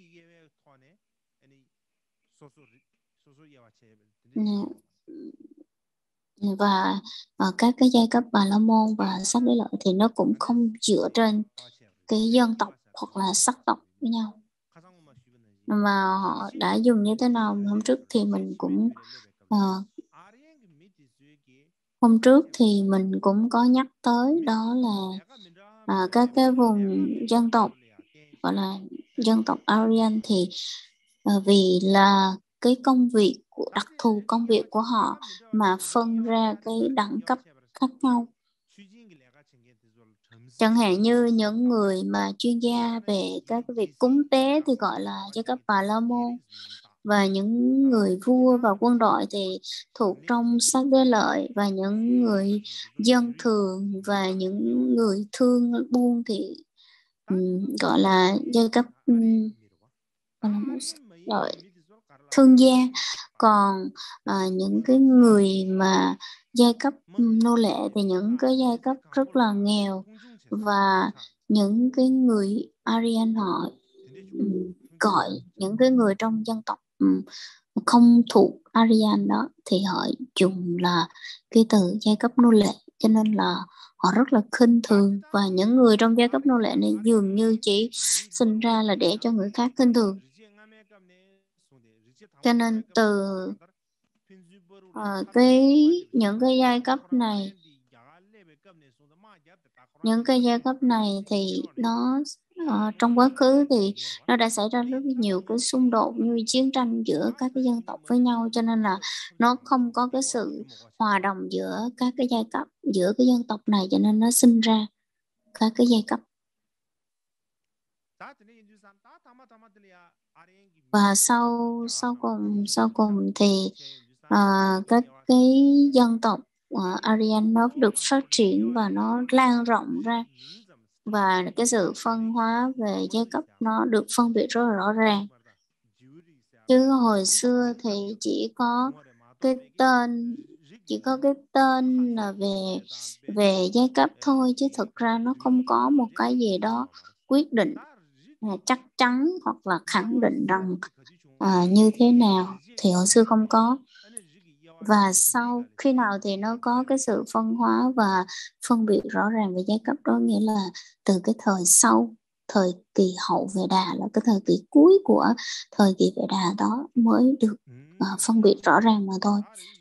và các cái giai cấp Bà La Môn và sắc đế lợi thì nó cũng không dựa trên cái dân tộc hoặc là sắc tộc với nhau, mà họ đã dùng như thế nào. Hôm trước thì mình cũng có nhắc tới, đó là các cái vùng dân tộc gọi là dân tộc Aryan thì vì là cái đặc thù công việc của họ mà phân ra cái đẳng cấp khác nhau. Chẳng hạn như những người mà chuyên gia về các cái việc cúng tế thì gọi là giai cấp Bà La Môn, và những người vua và quân đội thì thuộc trong sắc đế lợi, và những người dân thường và những người thương buôn thì gọi là giai cấp gọi thương gia. Còn những cái người mà giai cấp nô lệ thì những cái giai cấp rất là nghèo, và những cái người Aryan họ gọi những cái người trong dân tộc không thuộc Aryan đó thì họ dùng là cái từ giai cấp nô lệ, cho nên là họ rất là khinh thường, và những người trong giai cấp nô lệ này dường như chỉ sinh ra là để cho người khác khinh thường. Cho nên từ những cái giai cấp này thì nó trong quá khứ thì nó đã xảy ra rất nhiều cái xung đột như chiến tranh giữa các cái dân tộc với nhau, cho nên là nó không có cái sự hòa đồng giữa các cái giai cấp, giữa cái dân tộc này, cho nên nó sinh ra các cái giai cấp. Và sau cùng thì các cái dân tộc Aryan nó được phát triển và nó lan rộng ra, và cái sự phân hóa về giai cấp nó được phân biệt rất là rõ ràng. Chứ hồi xưa thì chỉ có cái tên là về giai cấp thôi, chứ thực ra nó không có một cái gì đó quyết định chắc chắn hoặc là khẳng định rằng như thế nào, thì hồi xưa không có. Và sau khi nào thì nó có cái sự phân hóa và phân biệt rõ ràng về giai cấp đó, nghĩa là từ cái thời kỳ hậu Vệ Đà, là cái thời kỳ cuối của thời kỳ Vệ Đà đó mới được phân biệt rõ ràng mà thôi.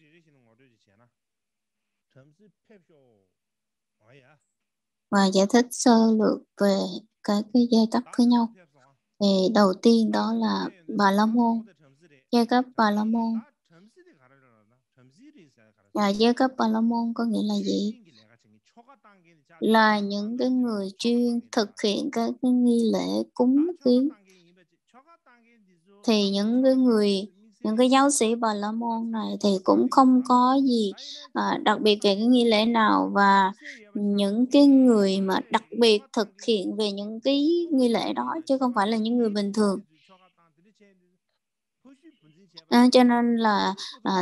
Và giải thích sơ lược về cái giai cấp với nhau. Thì đầu tiên đó là Bà La Môn, giai cấp Bà La Môn. Giai cấp Bà La Môn có nghĩa là gì? Là những cái người chuyên thực hiện các cái nghi lễ cúng kiến. Thì những cái giáo sĩ Bà La Môn này thì cũng không có gì đặc biệt về cái nghi lễ nào, và những cái người mà đặc biệt thực hiện về những cái nghi lễ đó, chứ không phải là những người bình thường. Cho nên là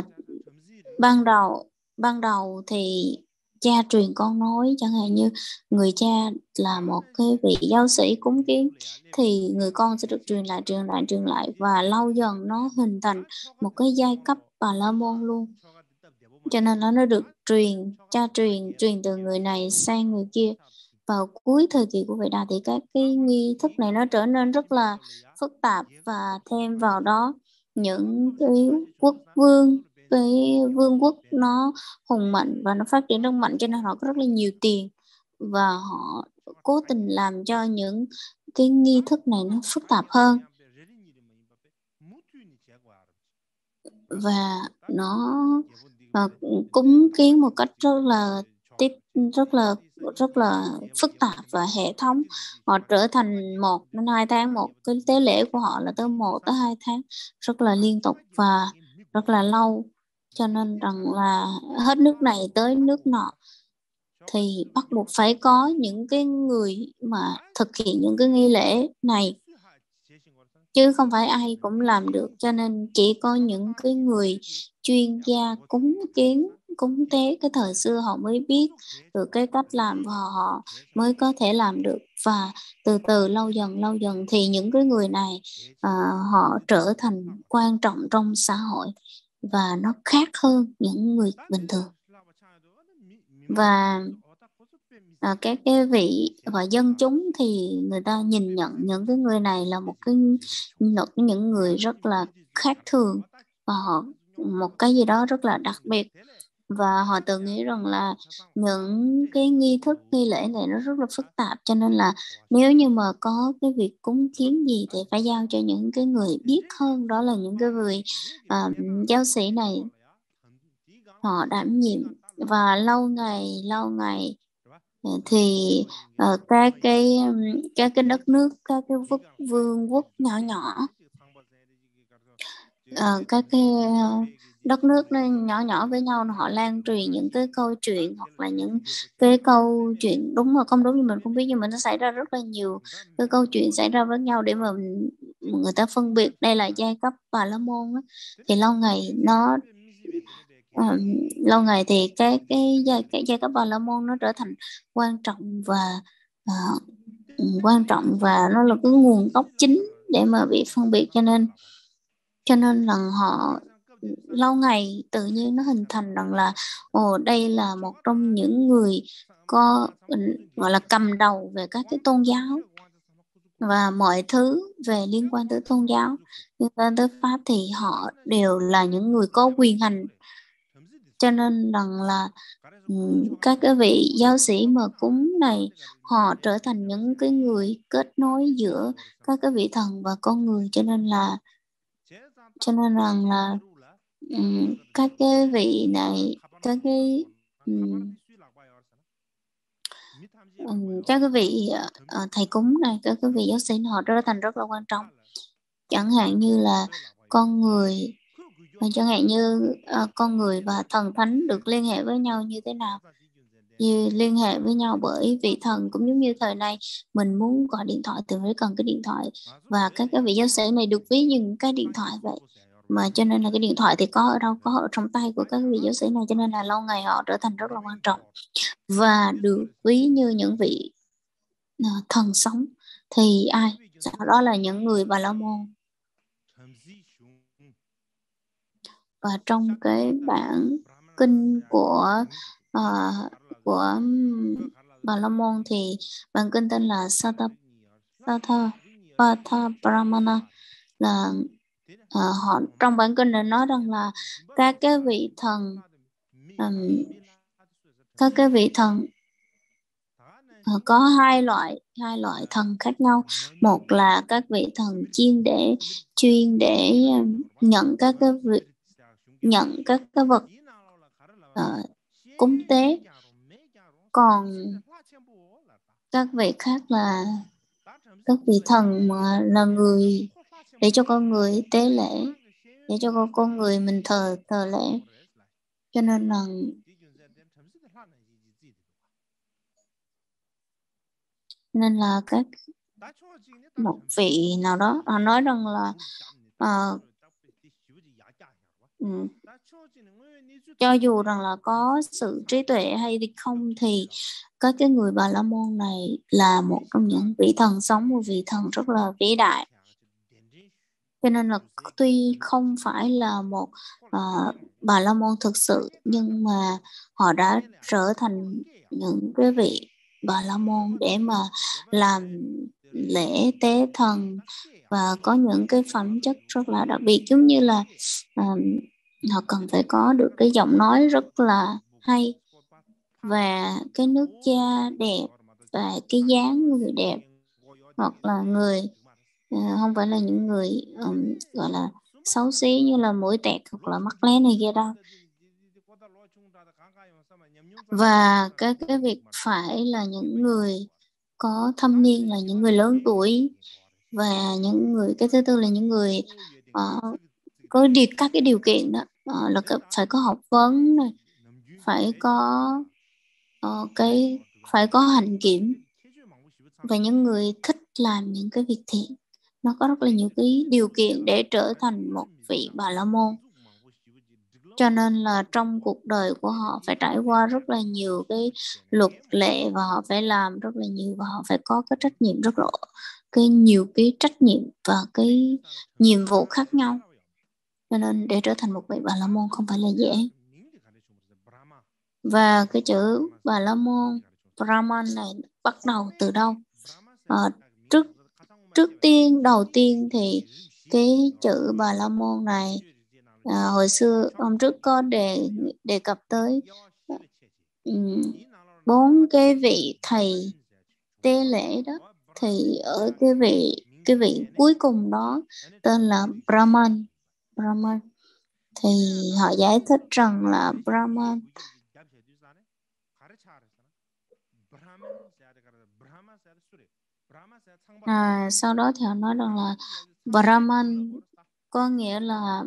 ban đầu thì cha truyền con nối, chẳng hạn như người cha là một cái vị giáo sĩ cúng kiến, thì người con sẽ được truyền lại, và lâu dần nó hình thành một cái giai cấp Bà La Môn luôn. Cho nên là nó được cha truyền từ người này sang người kia. Vào cuối thời kỳ của Vệ Đà thì các cái nghi thức này nó trở nên rất là phức tạp, và thêm vào đó những cái vương quốc nó hùng mạnh và nó phát triển rất mạnh, cho nên họ có rất là nhiều tiền, và họ cố tình làm cho những cái nghi thức này nó phức tạp hơn, và nó cúng kiến một cách rất là phức tạp và hệ thống. Họ trở thành 1 đến 2 tháng, một cái tế lễ của họ là tới 1 tới 2 tháng, rất là liên tục và rất là lâu, cho nên rằng là hết nước này tới nước nọ. thì bắt buộc phải có những cái người mà thực hiện những cái nghi lễ này, chứ không phải ai cũng làm được. Cho nên chỉ có những cái người chuyên gia cúng kiến cúng tế cái thời xưa họ mới biết được cái cách làm, và họ mới có thể làm được. Và từ từ lâu dần thì những cái người này à, họ trở thành quan trọng trong xã hội, và nó khác hơn những người bình thường. Và các cái vị và dân chúng thì người ta nhìn nhận những cái người này là những người rất là khác thường, và họ một cái gì đó rất là đặc biệt, và họ tự nghĩ rằng là những cái nghi thức nghi lễ này nó rất là phức tạp, cho nên là nếu như mà có cái việc cúng kiến gì thì phải giao cho những cái người biết hơn, đó là những cái người giáo sĩ này họ đảm nhiệm. Và lâu ngày thì các cái đất nước, các cái vương quốc nhỏ nhỏ, các cái đất nước nó nhỏ nhỏ với nhau, họ lan truyền những cái câu chuyện hoặc là những cái câu chuyện đúng hoặc không đúng thì mình không biết, nhưng mà nó xảy ra rất là nhiều cái câu chuyện xảy ra với nhau để mà người ta phân biệt đây là giai cấp Bà La Môn á. Thì lâu ngày thì cái giai cấp Bà La Môn nó trở thành quan trọng, và à, quan trọng, và nó là cái nguồn gốc chính để mà bị phân biệt. Cho nên là họ lâu ngày tự nhiên nó hình thành rằng là đây là một trong những người có gọi là cầm đầu về các cái tôn giáo, và mọi thứ về liên quan tới tôn giáo, liên quan tới pháp thì họ đều là những người có quyền hành. Cho nên rằng là các cái vị giáo sĩ mà cúng này họ trở thành những cái người kết nối giữa các cái vị thần và con người. Cho nên rằng là các cái vị này, các cái vị thầy cúng này, các cái vị giáo sĩ này, họ trở thành rất là quan trọng. Chẳng hạn như là con người chẳng hạn như con người và thần thánh được liên hệ với nhau như thế nào? Như liên hệ với nhau bởi vị thần, cũng giống như thời nay mình muốn gọi điện thoại thì phải cần cái điện thoại, và các cái vị giáo sĩ này được ví như những cái điện thoại vậy. Mà cho nên là cái điện thoại thì có ở đâu, có ở trong tay của các vị giáo sĩ này, cho nên là lâu ngày họ trở thành rất là quan trọng và được ví như những vị thần sống. Thì ai? Đó là những người Bà La Môn. Và trong cái bản kinh của Bà La Môn thì bản kinh tên là Satha Brahmana, là họ trong bản kinh này nói rằng là các cái vị thần có hai loại thần khác nhau. Một là các vị thần chuyên để nhận các cái vật cúng tế, còn các vị khác là các vị thần mà là người để cho con người tế lễ, để cho con người mình thờ lễ. Cho nên là một vị nào đó họ nói rằng là cho dù rằng là có sự trí tuệ hay đi không thì các cái người Bà La Môn này là một trong những vị thần sống, một vị thần rất là vĩ đại. Cho nên là tuy không phải là một Bà La Môn thực sự, nhưng mà họ đã trở thành những cái vị Bà La Môn để mà làm lễ tế thần, và có những cái phẩm chất rất là đặc biệt, giống như là họ cần phải có được cái giọng nói rất là hay, và cái nước da đẹp, và cái dáng người đẹp, hoặc là người không phải là những người gọi là xấu xí như là mũi tẹt hoặc là mắt lé này kia đâu. Và cái việc phải là những người có thâm niên, là những người lớn tuổi, và những người, cái thứ tư là những người có các cái điều kiện đó, là phải có học vấn này, phải có cái phải có hạnh kiểm, và những người thích làm những cái việc thiện. Nó có rất là nhiều cái điều kiện để trở thành một vị Bà La Môn. Cho nên là trong cuộc đời của họ phải trải qua rất là nhiều cái luật lệ, và họ phải làm rất là nhiều, và họ phải có cái trách nhiệm rất là nhiều cái trách nhiệm và cái nhiệm vụ khác nhau. Cho nên để trở thành một vị Bà La Môn không phải là dễ. Và cái chữ Bà La Môn, Brahman này bắt đầu từ đâu? Trước tiên, đầu tiên thì cái chữ Bà La Môn này, hồi xưa hôm trước có đề cập tới 4 cái vị thầy tế lễ đó, thì ở cái vị cuối cùng đó tên là Brahman. Thì họ giải thích rằng là Brahman sau đó thì họ nói rằng là Brahman có nghĩa là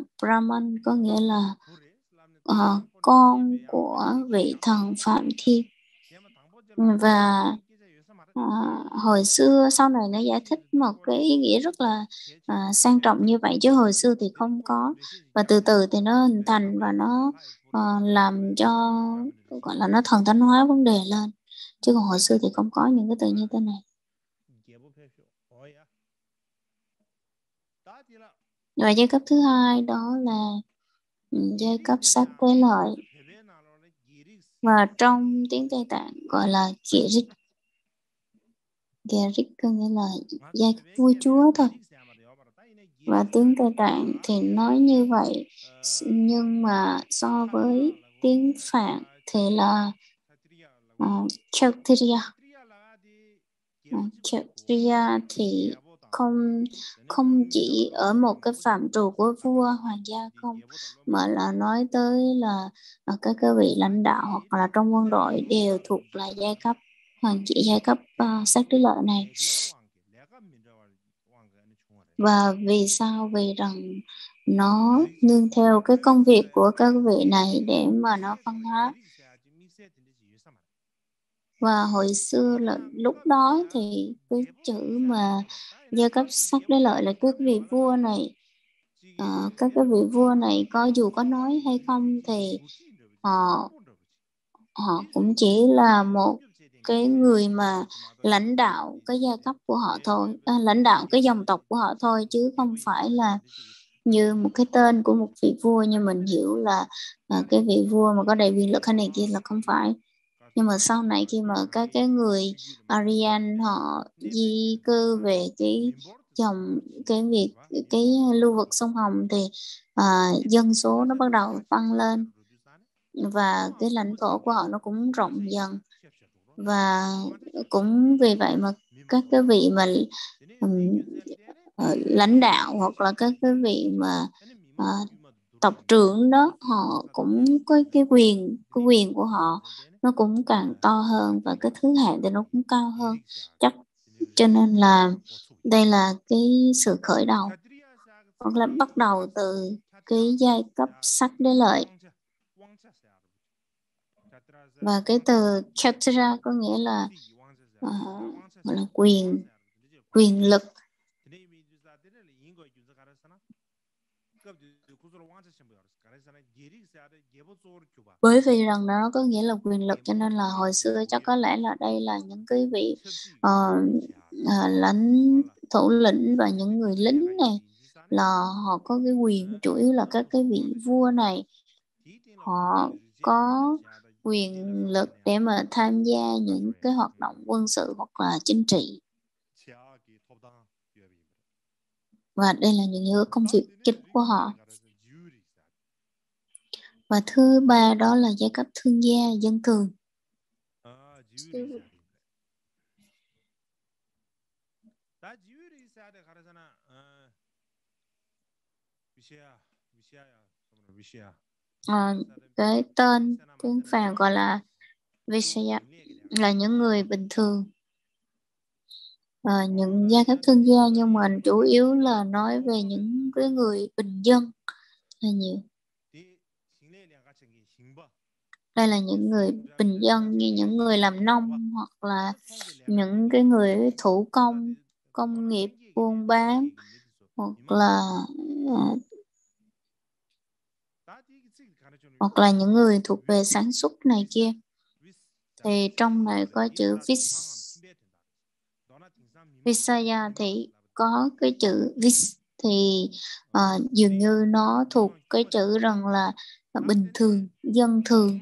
con của vị thần Phạm Thiên. Và hồi xưa sau này nó giải thích một cái ý nghĩa rất là sang trọng như vậy, chứ hồi xưa thì không có, và từ từ thì nó hình thành và nó làm cho gọi là nó thần thánh hóa vấn đề lên, chứ còn hồi xưa thì không có những cái từ như thế này. Và giai cấp thứ hai đó là giai cấp sắc tế lợi, và trong tiếng Tây Tạng gọi là Kirit. Kirit có nghĩa là giai cấp vua chúa thôi. Và tiếng Tây Tạng thì nói như vậy, nhưng mà so với tiếng Phạn thì là Kshatriya. Kshatriya thì không chỉ ở một cái phạm trù của vua hoàng gia không, mà là nói tới là các cái vị lãnh đạo hoặc là trong quân đội đều thuộc là giai cấp hoàng chỉ, giai cấp sắc trí lợi này. Và vì sao? Vì rằng nó nương theo cái công việc của các vị này để mà nó phân hóa. Và hồi xưa là lúc đó thì cái chữ mà giai cấp sắc đế lợi là các vị vua này, các cái vị vua này dù có nói hay không thì họ cũng chỉ là một cái người mà lãnh đạo cái giai cấp của họ thôi, lãnh đạo cái dòng tộc của họ thôi, chứ không phải là như một cái tên của một vị vua như mình hiểu là cái vị vua mà có đầy quyền lực hay này kia, là không phải. Nhưng mà sau này khi mà các cái người Aryan họ di cư về cái dòng cái lưu vực sông Hồng thì dân số nó bắt đầu tăng lên, và cái lãnh thổ của họ nó cũng rộng dần. Và cũng vì vậy mà các cái vị mà lãnh đạo hoặc là các cái vị mà tộc trưởng đó, họ cũng có cái quyền của họ nó cũng càng to hơn, và cái thứ hạng thì nó cũng cao hơn. Cho nên là đây là cái sự khởi đầu, hoặc là bắt đầu từ cái giai cấp sắc đế lợi. Và cái từ Kshatriya có nghĩa là gọi là quyền lực. Bởi vì rằng nó có nghĩa là quyền lực, cho nên là hồi xưa chắc có lẽ là đây là những cái vị lãnh thủ lĩnh và những người lính này là họ có cái quyền, chủ yếu là các cái vị vua này họ có quyền lực để mà tham gia những cái hoạt động quân sự hoặc là chính trị. Và đây là những công việc chính của họ. Và thứ ba đó là giai cấp thương gia, dân thường. Cái tên tiếng Phạn gọi là Vishaya, là những người bình thường. Những giai cấp thương gia, nhưng mà chủ yếu là nói về những cái người bình dân là nhiều. Đây là những người bình dân như những người làm nông hoặc là những cái người thủ công, công nghiệp, buôn bán hoặc là ờ, hoặc là những người thuộc về sản xuất này kia. Thì trong này có chữ Visaya thì có cái chữ vis thì dường như nó thuộc cái chữ rằng là bình thường, dân thường.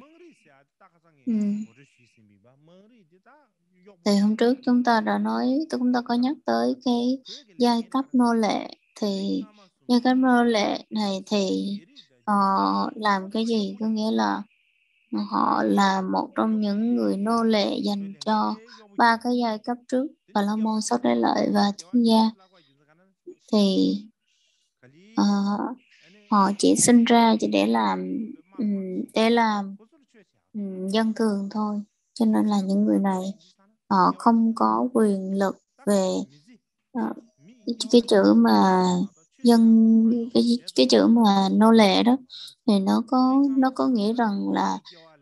Thì hôm trước chúng ta đã nói, chúng ta có nhắc tới cái giai cấp nô lệ. Thì giai cấp nô lệ này thì làm cái gì? Có nghĩa là họ là một trong những người nô lệ dành cho ba cái giai cấp trước: Bà La Môn, Sắc Đế Lợi và Thương gia. Thì họ chỉ sinh ra chỉ để làm dân thường thôi. Cho nên là những người này họ không có quyền lực về cái chữ mà cái chữ mà nô lệ đó. Thì nó có nghĩa rằng là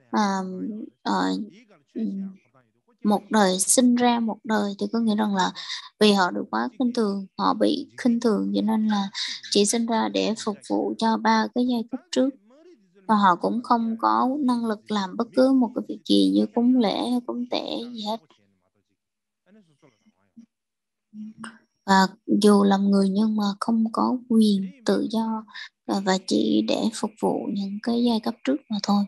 một đời sinh ra một đời, thì có nghĩa rằng là vì họ được quá khinh thường, họ bị khinh thường, cho nên là chỉ sinh ra để phục vụ cho ba cái giai cấp trước, và họ cũng không có năng lực làm bất cứ một cái việc gì như cúng lễ hay cúng tể gì hết. Và dù làm người nhưng mà không có quyền tự do và chỉ để phục vụ những cái giai cấp trước mà thôi.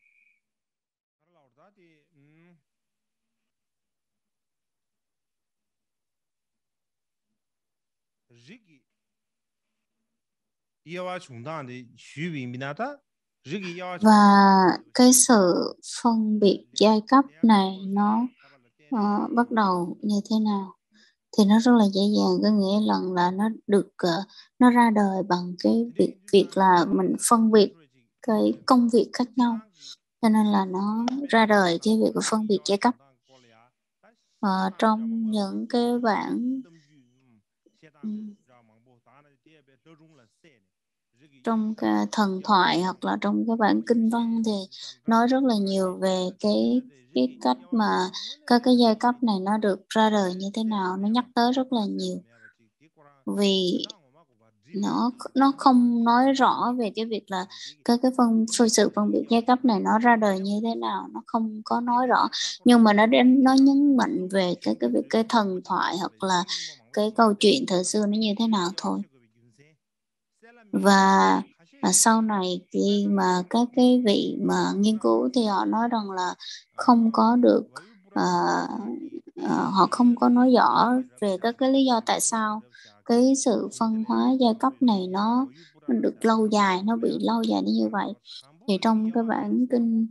Và cái sự phân biệt giai cấp này nó bắt đầu như thế nào? Thì nó rất là dễ dàng, có nghĩa là nó được nó ra đời bằng cái việc là mình phân biệt cái công việc khác nhau, cho nên là nó ra đời cái việc phân biệt giai cấp. Trong những cái bản trong cái thần thoại hoặc là trong cái bản kinh văn thì nói rất là nhiều về cái cách mà các cái giai cấp này nó được ra đời như thế nào, nó nhắc tới rất là nhiều. Vì nó không nói rõ về cái việc là các cái sự phân biệt giai cấp này nó ra đời như thế nào, nó không có nói rõ, nhưng mà nó nhấn mạnh về cái việc cái thần thoại hoặc là cái câu chuyện thời xưa nó như thế nào thôi. Và sau này khi mà các cái vị mà nghiên cứu thì họ nói rằng là không có được họ không có nói rõ về các cái lý do tại sao cái sự phân hóa giai cấp này nó được lâu dài, nó bị lâu dài như vậy. Thì trong cái bản kinh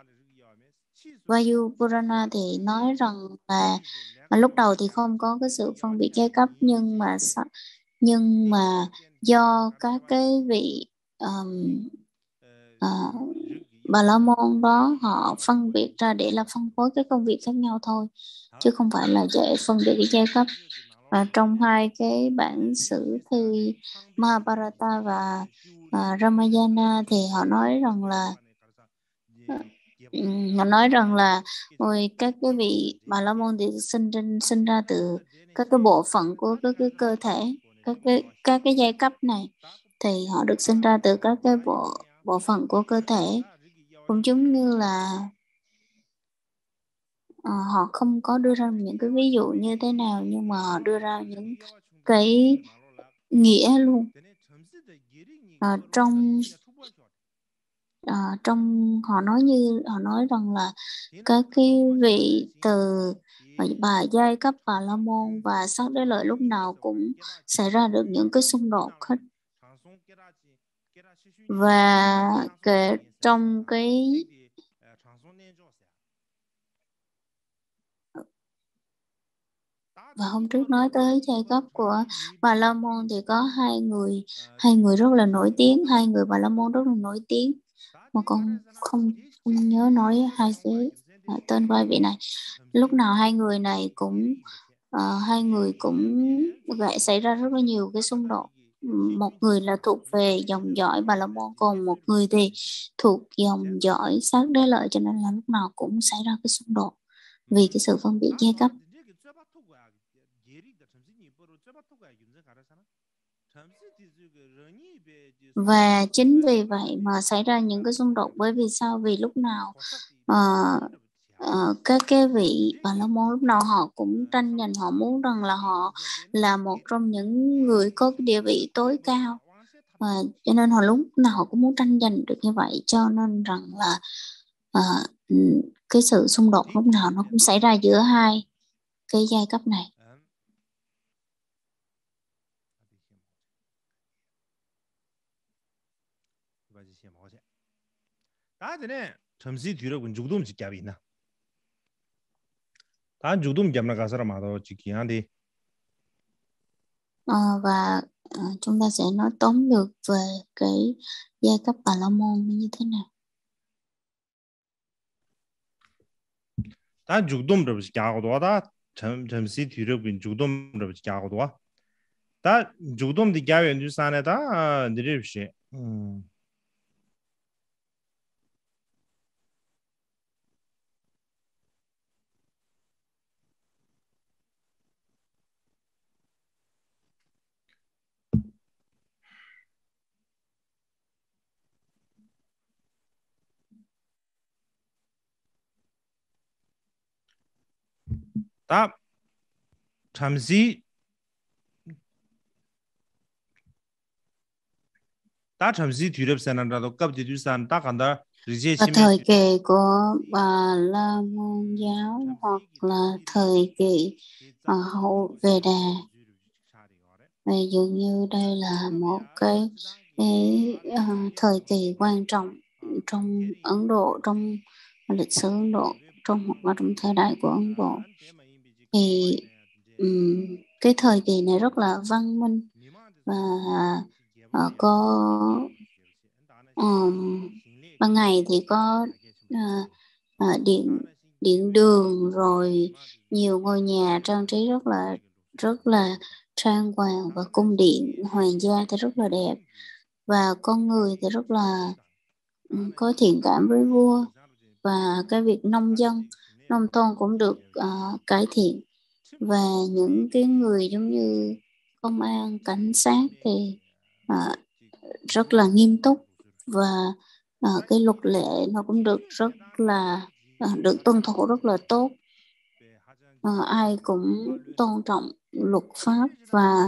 Vayu Purana thì nói rằng là lúc đầu thì không có cái sự phân biệt giai cấp, nhưng mà do các cái vị Bà La Môn đó họ phân biệt ra để là phân phối cái công việc khác nhau thôi, chứ không phải là để phân biệt cái giai cấp. Và trong hai cái bản sử thi Mahabharata và Ramayana thì họ nói rằng là ôi, các cái vị Bà La Môn thì sinh ra từ các cái bộ phận của cái cơ thể, các cái giai cấp này thì họ được sinh ra từ các cái bộ phận của cơ thể. Cũng giống như là họ không có đưa ra những cái ví dụ như thế nào, nhưng mà họ đưa ra những cái nghĩa luôn. Trong họ nói rằng là các cái vị từ bà giai cấp Bà La Môn và Sắc Đế Lợi lúc nào cũng xảy ra được những cái xung đột hết. Và trong cái và hôm trước nói tới giai cấp của Bà La Môn thì có hai người rất là nổi tiếng, hai người Bà La Môn rất là nổi tiếng mà con không nhớ nói tên vai vị này. Lúc nào hai người này cũng xảy ra rất là nhiều cái xung đột. một người là thuộc về dòng dõi Bà La Môn, còn một người thì thuộc dòng dõi Sát Đế Lợi, cho nên là lúc nào cũng xảy ra cái xung đột vì cái sự phân biệt giai cấp. Và chính vì vậy mà xảy ra những cái xung đột, bởi vì sao? Vì lúc nào các cái vị Bà La Môn lúc nào họ cũng tranh giành, họ muốn rằng là họ là một trong những người có cái địa vị tối cao, cho nên họ lúc nào họ cũng muốn tranh giành được như vậy, cho nên rằng là cái sự xung đột lúc nào nó cũng xảy ra giữa hai cái giai cấp này. 잠시 뒤로 군주도 지켜비 있나? 다 주도 giảm là sao mà đó chỉ kia đi. Và chúng ta sẽ nói tóm lược về cái giai cấp Bà La Môn như thế nào. 다 주도를 지켜고도 와다 잠시 뒤로 군주도를 지켜고도 와. 다 주도 지켜야 연주 산에다 느립시. 다 잠시 뒤로 산에다도 cấp 뒤로 산 딱 간다. Và thời kỳ của Bà La Môn giáo hoặc là thời kỳ hậu Về Đà, dường như đây là một cái thời kỳ quan trọng trong Ấn Độ, trong lịch sử Ấn Độ, hoặc là trong thời đại của Ấn Độ. Thì cái thời kỳ này rất là văn minh và có ban ngày thì có điện đường, rồi nhiều ngôi nhà trang trí rất là trang hoàng, và cung điện hoàng gia thì rất là đẹp, và con người thì rất là có thiện cảm với vua, và cái việc nông thôn cũng được cải thiện, và những cái người giống như công an, cảnh sát thì rất là nghiêm túc, và cái luật lệ nó cũng được rất là được tuân thủ rất là tốt. Ai cũng tôn trọng luật pháp, và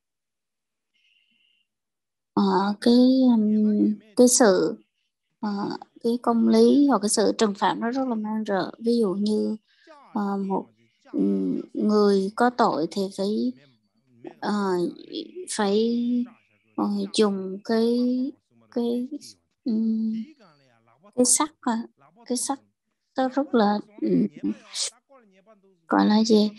cái sự cái công lý hoặc cái sự trừng phạt nó rất là man rợ. Ví dụ như một người có tội thì phải dùng cái sắt nó rất là gọi là gì,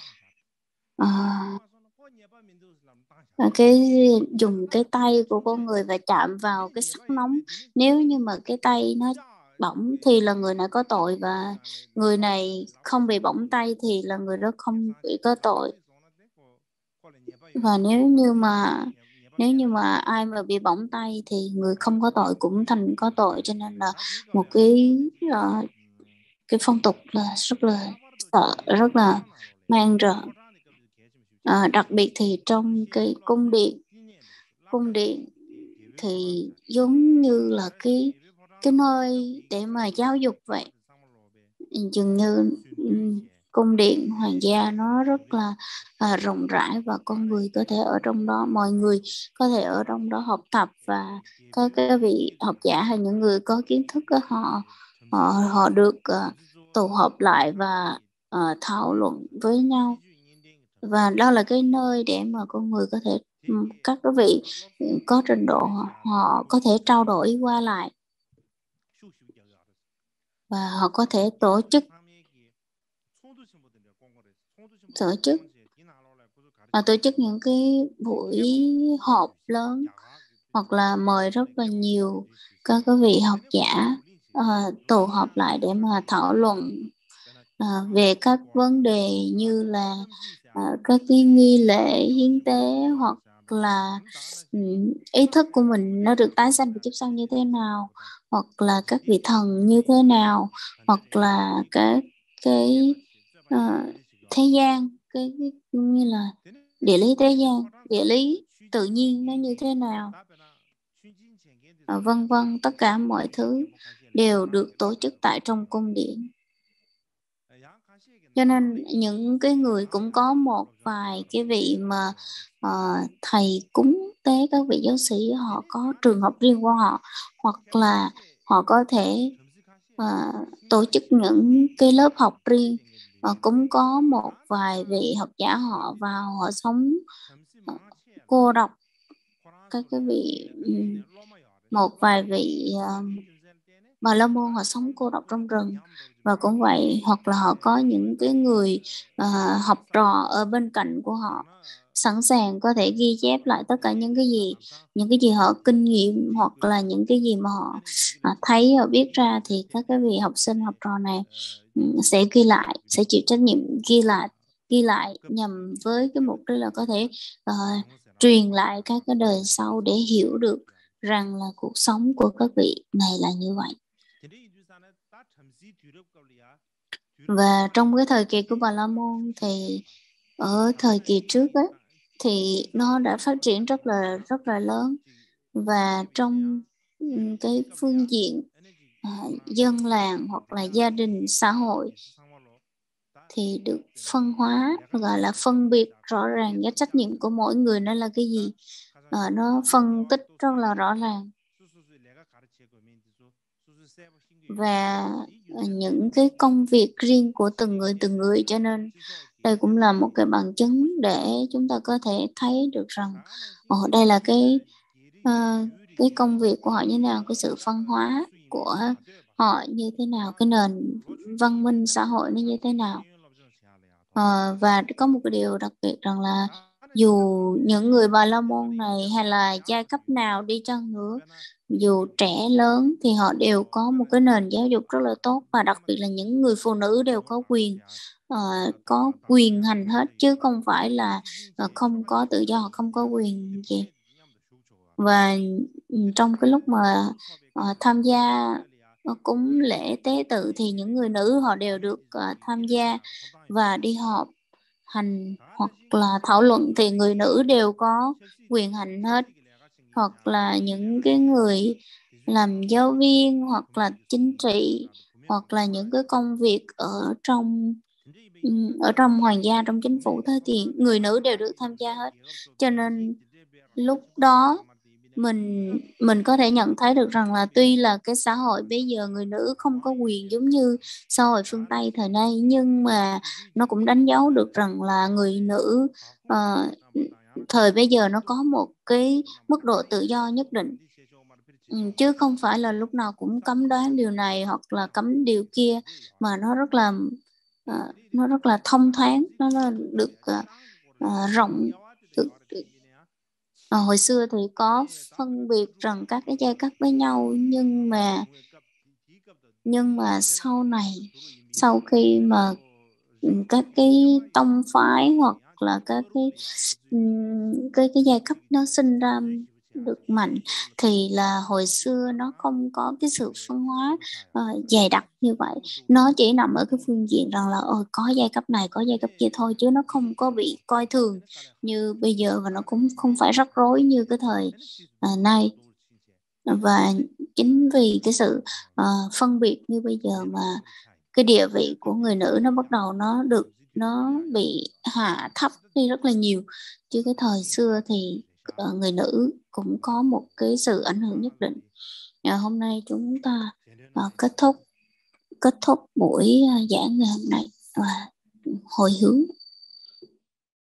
dùng cái tay của con người và chạm vào cái sắt nóng. Nếu như mà cái tay nó bỏng thì là người này có tội, và người này không bị bỏng tay thì là người đó không bị có tội. Và nếu như mà ai mà bị bỏng tay thì người không có tội cũng thành có tội, cho nên là một cái phong tục là rất là sợ, rất là man rợ. Đặc biệt thì trong cái cung điện thì giống như là cái nơi để mà giáo dục vậy. Dường như cung điện hoàng gia nó rất là rộng rãi, và con người có thể ở trong đó, mọi người có thể ở trong đó học tập, và các cái vị học giả hay những người có kiến thức đó, họ được tụ họp lại và thảo luận với nhau, và đó là cái nơi để mà con người có thể, các cái vị có trình độ họ có thể trao đổi qua lại, và họ có thể tổ chức những cái buổi họp lớn, hoặc là mời rất là nhiều các cái vị học giả tụ họp lại để mà thảo luận về các vấn đề như là các cái nghi lễ hiến tế, hoặc là ý thức của mình nó được tái sanh vào kiếp sau như thế nào, hoặc là các vị thần như thế nào, hoặc là cái thế gian, cái như là địa lý thế gian, địa lý tự nhiên nó như thế nào, vân vân, tất cả mọi thứ đều được tổ chức tại trong cung điện. Cho nên những cái người cũng có một vài cái vị mà thầy cúng tế, các vị giáo sĩ họ có trường học riêng của họ, hoặc là họ có thể tổ chức những cái lớp học riêng. Cũng có một vài vị học giả họ vào họ sống cô độc, các cái vị một vài vị Bà La Môn họ sống cô độc trong rừng, và cũng vậy, hoặc là họ có những cái người học trò ở bên cạnh của họ sẵn sàng có thể ghi chép lại tất cả những cái gì họ kinh nghiệm, hoặc là những cái gì mà họ thấy, họ biết ra, thì các cái vị học sinh học trò này sẽ ghi lại, sẽ chịu trách nhiệm ghi lại nhằm với cái mục đích là có thể truyền lại các cái đời sau để hiểu được rằng là cuộc sống của các vị này là như vậy. Và trong cái thời kỳ của Bà La Môn thì ở thời kỳ trước ấy, thì nó đã phát triển rất là lớn, và trong cái phương diện dân làng hoặc là gia đình xã hội thì được phân hóa, gọi là phân biệt rõ ràng cái trách nhiệm của mỗi người nó là cái gì. Nó phân tích rất là rõ ràng, và những cái công việc riêng của từng người, cho nên đây cũng là một cái bằng chứng để chúng ta có thể thấy được rằng đây là cái công việc của họ như thế nào, cái sự phân hóa của họ như thế nào, cái nền văn minh xã hội nó như thế nào. Và có một cái điều đặc biệt rằng là dù những người Bà La Môn này hay là giai cấp nào đi chăng nữa, dù trẻ lớn, thì họ đều có một cái nền giáo dục rất là tốt, và đặc biệt là những người phụ nữ đều có quyền hành hết, chứ không phải là không có tự do, không có quyền gì. Và trong cái lúc mà tham gia cúng lễ tế tự thì những người nữ họ đều được tham gia và đi họp hành hoặc là thảo luận, thì người nữ đều có quyền hành hết. Hoặc là những cái người làm giáo viên hoặc là chính trị, hoặc là những cái công việc ở trong hoàng gia, trong chính phủ, thế thì người nữ đều được tham gia hết. Cho nên lúc đó mình có thể nhận thấy được rằng là tuy là cái xã hội bây giờ người nữ không có quyền giống như xã hội phương Tây thời nay, nhưng mà nó cũng đánh dấu được rằng là người nữ thời bây giờ nó có một cái mức độ tự do nhất định, chứ không phải là lúc nào cũng cấm đoán điều này hoặc là cấm điều kia, mà nó rất là thông thoáng, nó được rộng. Hồi xưa thì có phân biệt rằng các cái giai cấp với nhau, nhưng mà sau này, sau khi mà các cái tông phái hoặc là các cái giai cấp nó sinh ra được mạnh, thì là hồi xưa nó không có cái sự phân hóa dày đặc như vậy. Nó chỉ nằm ở cái phương diện rằng là có giai cấp này, có giai cấp kia thôi, chứ nó không có bị coi thường như bây giờ, và nó cũng không phải rắc rối như cái thời nay. Và chính vì cái sự phân biệt như bây giờ mà cái địa vị của người nữ nó bắt đầu nó bị hạ thấp đi rất là nhiều. Chứ cái thời xưa thì người nữ cũng có một cái sự ảnh hưởng nhất định. Hôm nay chúng ta kết thúc buổi giảng ngày hôm nay và hồi hướng